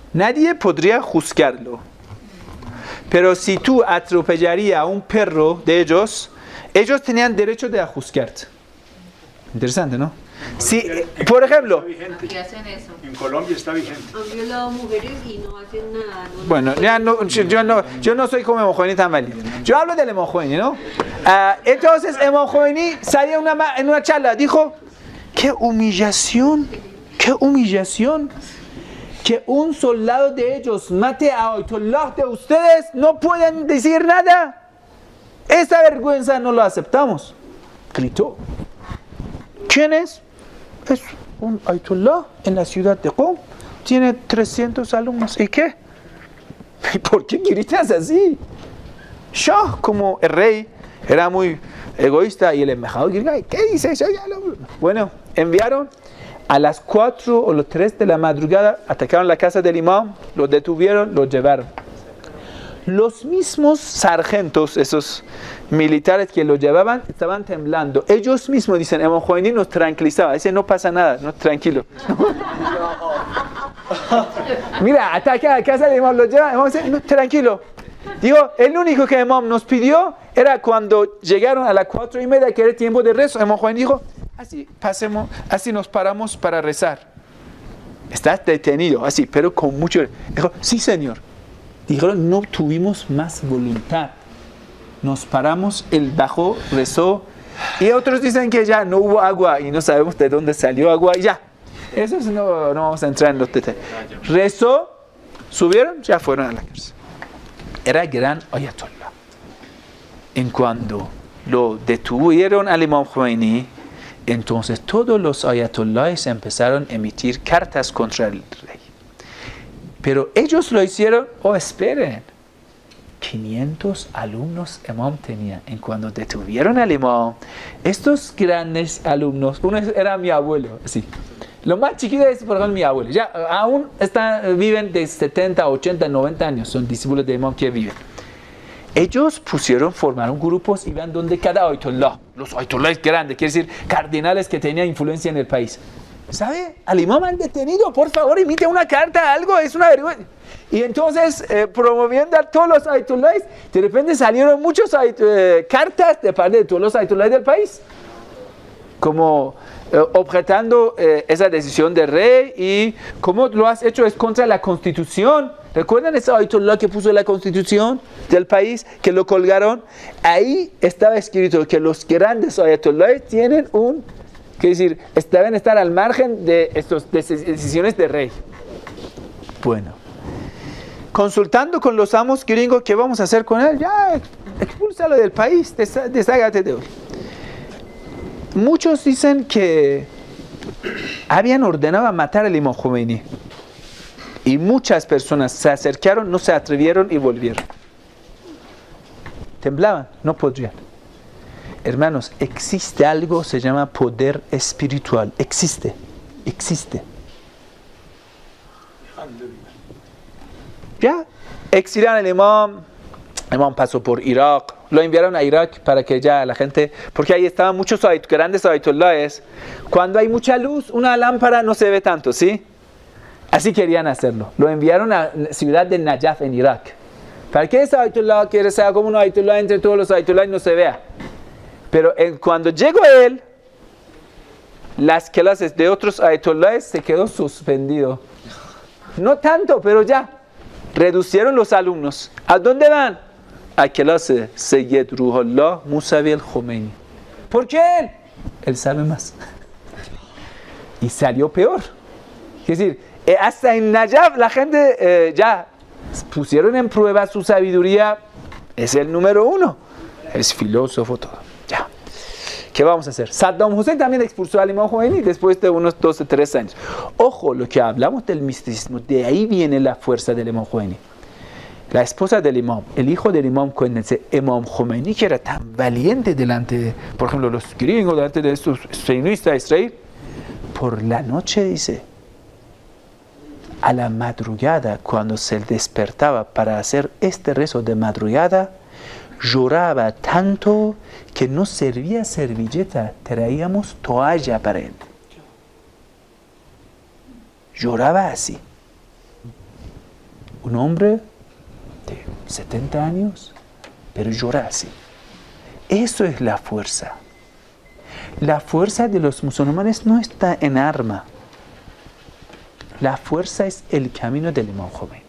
nadie podría juzgarlo. Pero si tú atropellarías a un perro de ellos, ellos tenían derecho de juzgarte. Interesante, ¿no? Si, por ejemplo... ¿Qué hacen eso? En Colombia está vigente. Han violado mujeres y no hacen nada. No Bueno, ya no, yo, yo no, yo no soy como Emom Joini tan valiente. Yo hablo del Emom Joini, ¿no? Uh, entonces Emom Joini salió una, en una charla, dijo, qué humillación, qué humillación, que un soldado de ellos mate a Ayatollah de ustedes, no pueden decir nada. Esta vergüenza no lo aceptamos. Gritó. ¿Quién es? Es un Ayatollah en la ciudad de Qom. Tiene trescientos alumnos. ¿Y qué? ¿Y por qué gritas así? Shah, como el rey, era muy egoísta y el embajador gritaba, ¿qué dice eso? Bueno, enviaron a las cuatro o las tres de la madrugada, atacaron la casa del imam, lo detuvieron, lo llevaron. Los mismos sargentos, esos militares que lo llevaban, estaban temblando. Ellos mismos dicen, Emom Joini nos tranquilizaba, dice, no pasa nada, no, tranquilo. Mira, ataca a la casa del imam, lo llevan, Emom dice, no, tranquilo. Digo, el único que Emom nos pidió era cuando llegaron a las cuatro y media, que era el tiempo de rezo, Emom Joini dijo, así pasemos, así nos paramos para rezar. Estás detenido, así, pero con mucho... Dijo, sí señor. Dijeron, no tuvimos más voluntad. Nos paramos, él bajó, rezó. Y otros dicen que ya no hubo agua y no sabemos de dónde salió agua y ya. Eso no, no vamos a entrar en los detalles. Rezó, subieron, ya fueron a la cárcel. Era gran ayatollah. En cuando lo detuvieron al Imam Khomeini, entonces todos los ayatollahs empezaron a emitir cartas contra el rey. Pero ellos lo hicieron, oh esperen, quinientos alumnos Imam tenía. En cuando detuvieron al Imam, estos grandes alumnos, uno era mi abuelo, así. Lo más chiquito es, por ejemplo, mi abuelo. Ya aún están, viven de setenta, ochenta, noventa años, son discípulos de Imam que viven. Ellos pusieron, formaron grupos y vean donde cada ayatollah, los ayatollahs grandes, quiere decir cardenales que tenían influencia en el país. ¿Sabe? Al imam han detenido, por favor, emite una carta, algo, es una vergüenza. Y entonces, eh, promoviendo a todos los ayatollahs, de repente salieron muchas eh, cartas de parte de todos los ayatollahs del país, como eh, objetando eh, esa decisión del rey y como lo has hecho es contra la constitución. ¿Recuerdan ese ayatollah que puso la constitución del país, que lo colgaron? Ahí estaba escrito que los grandes ayatollahs tienen un... Quiere decir, deben estar al margen de estas decisiones del rey. Bueno, consultando con los amos gringos, ¿qué vamos a hacer con él? Ya, expúlsalo del país, deshágate de él. Muchos dicen que habían ordenado a matar al Imam Khomeini. Y muchas personas se acercaron, no se atrevieron y volvieron. Temblaban, no podrían. Hermanos, existe algo, se llama poder espiritual. Existe, existe. Ya, exiliaron al imam. El imam pasó por Irak. Lo enviaron a Irak para que ya la gente... Porque ahí estaban muchos grandes ayatollahs. Cuando hay mucha luz, una lámpara no se ve tanto, ¿sí? Así querían hacerlo. Lo enviaron a la ciudad de Najaf en Irak. ¿Para qué ese ayatollah quiere ser como un ayatollah entre todos los ayatollahs y no se vea? Pero en, cuando llegó él, las clases de otros ayatollahs se quedó suspendido. No tanto, pero ya. Reducieron los alumnos. ¿A dónde van? A clase Sayyid Ruhollah Musavi al-Khomeini. ¿Por qué él? Él sabe más. Y salió peor. Es decir, hasta en Najaf la gente eh, ya pusieron en prueba su sabiduría. Es el número uno. Es filósofo, todo. Ya. ¿Qué vamos a hacer? Saddam Hussein también expulsó al Imam Khomeini después de unos doce, trece años. Ojo, lo que hablamos del misticismo, de ahí viene la fuerza del Imam Khomeini. La esposa del Imam, el hijo del Imam Imam Khomeini, que era tan valiente delante de, por ejemplo, los gringos, delante de estos sionistas de Israel, por la noche, dice, a la madrugada, cuando se despertaba para hacer este rezo de madrugada, lloraba tanto que no servía servilleta, traíamos toalla para él. Lloraba así. un hombre de setenta años, pero llora así. Eso es la fuerza. La fuerza de los musulmanes no está en arma. La fuerza es el camino del Imam Khomeini.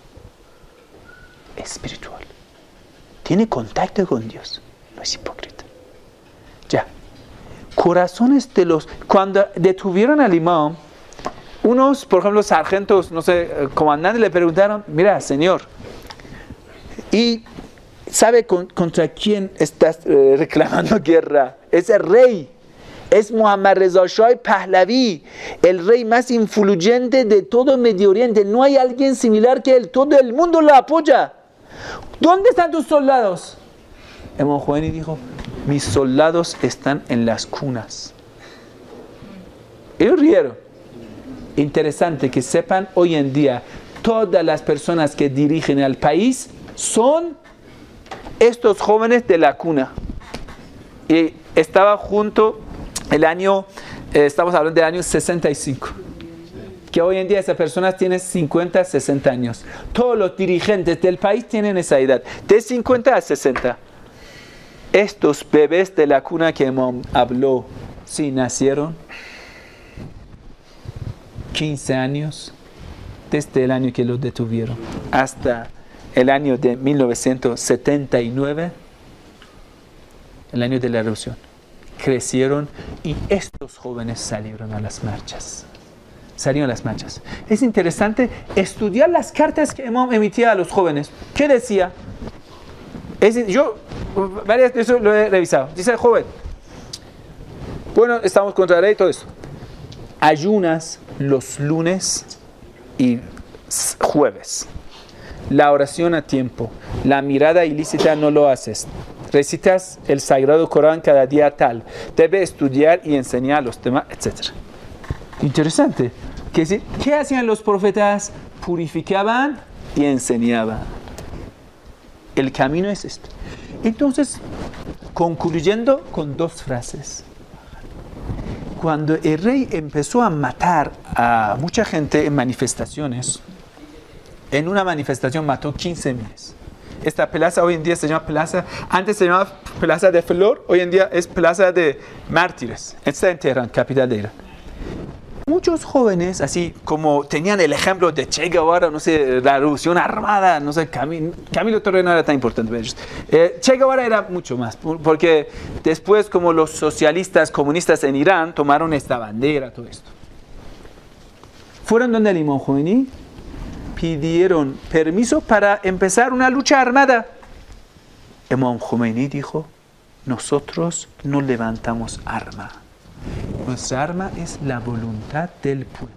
Espiritual. Tiene contacto con Dios. No es hipócrita. Ya. Corazones de los... Cuando detuvieron al imam, unos, por ejemplo, sargentos, no sé, comandantes le preguntaron, mira, señor, ¿y sabe con, contra quién estás eh, reclamando guerra? Es el rey. Es Mohammad Reza Shah Pahlavi, el rey más influyente de todo Medio Oriente. No hay alguien similar que él. Todo el mundo lo apoya. ¿Dónde están tus soldados? Imam Khomeini dijo, mis soldados están en las cunas. Ellos rieron. Interesante que sepan, hoy en día, todas las personas que dirigen al país son estos jóvenes de la cuna. Y estaba junto el año, eh, estamos hablando del año sesenta y cinco. Que hoy en día esas personas tienen cincuenta, sesenta años. Todos los dirigentes del país tienen esa edad, de cincuenta a sesenta. Estos bebés de la cuna que Imam habló, sí, nacieron quince años desde el año que los detuvieron hasta el año de mil novecientos setenta y nueve, el año de la revolución. Crecieron y estos jóvenes salieron a las marchas. Salieron a las marchas. Es interesante estudiar las cartas que Imam emitía a los jóvenes. ¿Qué decía? Es, yo varias veces lo he revisado. Dice el joven, bueno, estamos contra la ley y todo eso. Ayunas los lunes y jueves. La oración a tiempo. La mirada ilícita no lo haces. Recitas el Sagrado Corán cada día tal. Debe estudiar y enseñar a los demás, etcétera. Interesante. ¿Qué, ¿Qué hacían los profetas? Purificaban y enseñaban. El camino es este. Entonces, concluyendo con dos frases. Cuando el rey empezó a matar a mucha gente en manifestaciones, en una manifestación mató quince mil. Esta plaza hoy en día se llama plaza, antes se llamaba Plaza de Flor, hoy en día es Plaza de Mártires. Está en Teherán, capital de Irán. Muchos jóvenes, así como tenían el ejemplo de Che Guevara, no sé, la revolución armada, no sé, Camilo, Camilo Torre no era tan importante para ellos. Eh, Che Guevara era mucho más, porque después como los socialistas comunistas en Irán tomaron esta bandera, todo esto. Fueron donde el Imam Khomeini, pidieron permiso para empezar una lucha armada. Imam Khomeini dijo, nosotros no levantamos arma. Nuestra arma es la voluntad del pueblo.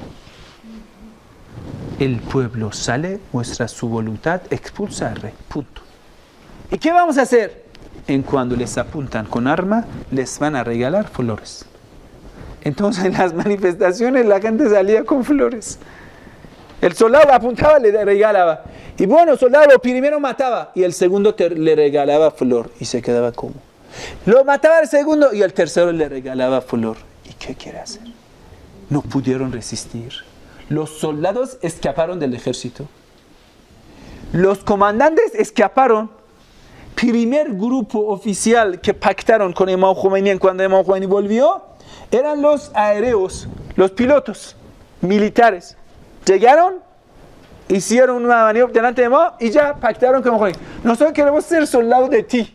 El pueblo sale, muestra su voluntad, expulsa al rey. Punto. ¿Y qué vamos a hacer? En cuando les apuntan con arma, les van a regalar flores. Entonces en las manifestaciones la gente salía con flores. El soldado apuntaba, le regalaba. Y bueno, el soldado primero mataba y el segundo te, le regalaba flor y se quedaba como. Lo mataba el segundo y el tercero le regalaba flor. ¿Y qué quiere hacer? No pudieron resistir. Los soldados escaparon del ejército. Los comandantes escaparon. Primer grupo oficial que pactaron con Imam Khomeini cuando Imam Khomeini volvió eran los aéreos, los pilotos militares. Llegaron, hicieron una maniobra delante de Imam y ya pactaron con Imam Khomeini. Nosotros queremos ser soldados de ti.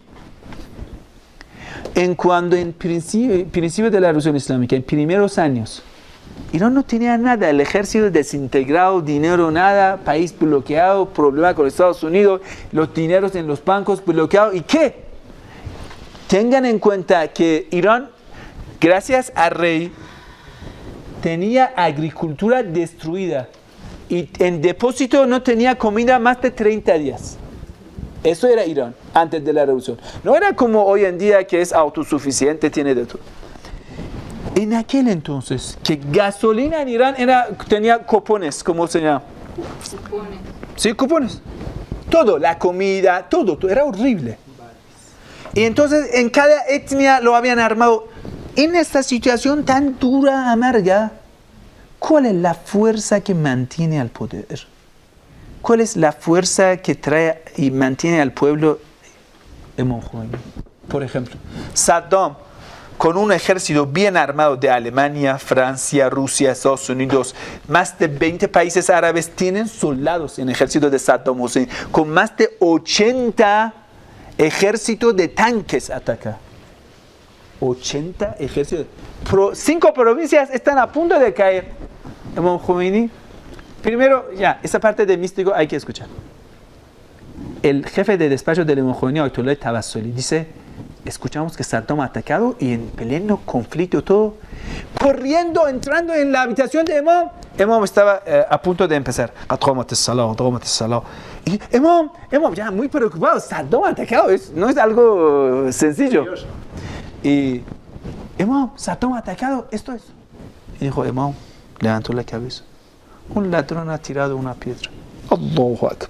En cuando en principio, principio de la Revolución Islámica, en primeros años, Irán no tenía nada, el ejército desintegrado, dinero nada, país bloqueado, problema con Estados Unidos, los dineros en los bancos bloqueados. ¿Y qué? Tengan en cuenta que Irán, gracias al rey, tenía agricultura destruida y en depósito no tenía comida más de treinta días. Eso era Irán antes de la revolución. No era como hoy en día que es autosuficiente, tiene de todo. En aquel entonces, que gasolina en Irán era, tenía cupones, ¿cómo se llama? Supone. Sí, cupones. Todo, la comida, todo, todo, era horrible. Y entonces en cada etnia lo habían armado. En esta situación tan dura, amarga, ¿cuál es la fuerza que mantiene al poder? cuál es la fuerza que trae y mantiene al pueblo Imam Khomeini? Por ejemplo, Saddam, con un ejército bien armado de Alemania, Francia, Rusia, Estados Unidos, más de veinte países árabes tienen soldados en el ejército de Saddam Hussein, con más de ochenta ejércitos de tanques ataca. ochenta ejércitos. Pro, cinco provincias están a punto de caer. Imam Khomeini, primero, ya, esa parte de místico hay que escuchar. El jefe de despacho del Imam Khomeini, Ayatollah Tabassoli, dice: escuchamos que Saddam ha atacado y en pleno conflicto todo, corriendo, entrando en la habitación de Imam. Imam estaba eh, a punto de empezar. Y Imam, Imam ya muy preocupado, Saddam ha atacado, es, no es algo sencillo. Y Imam, Saddam ha atacado, esto es. Y dijo Imam, levantó la cabeza. Un ladrón ha tirado una piedra. Allahu Akbar.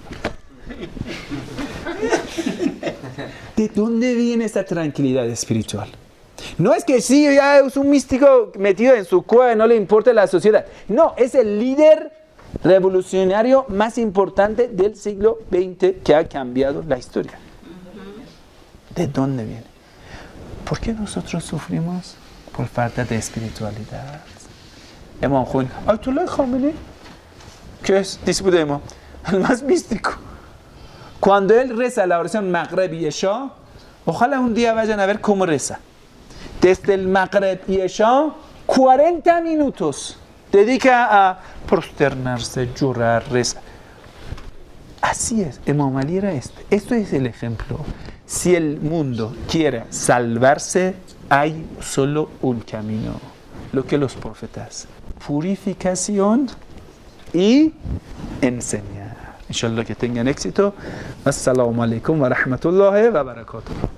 ¿De dónde viene esa tranquilidad espiritual? No es que sí, ya es un místico metido en su cueva y no le importa la sociedad. No, es el líder revolucionario más importante del siglo veinte que ha cambiado la historia. ¿De dónde viene? ¿Por qué nosotros sufrimos? Por falta de espiritualidad. Imam Khomeini, Ayatollah Khomeini, ¿qué es? Discípulo de Imam, el más místico. Cuando él reza la oración Maghreb y Isha, ojalá un día vayan a ver cómo reza. Desde el Maghreb y Isha, cuarenta minutos dedica a prosternarse, llorar, rezar. Así es, Imam Ali era este. Esto es el ejemplo. Si el mundo quiere salvarse, hay solo un camino. Lo que los profetas: purificación y enseñar. Inshallah que tengan éxito. Assalamu alaikum wa rahmatullahi wa barakatuh.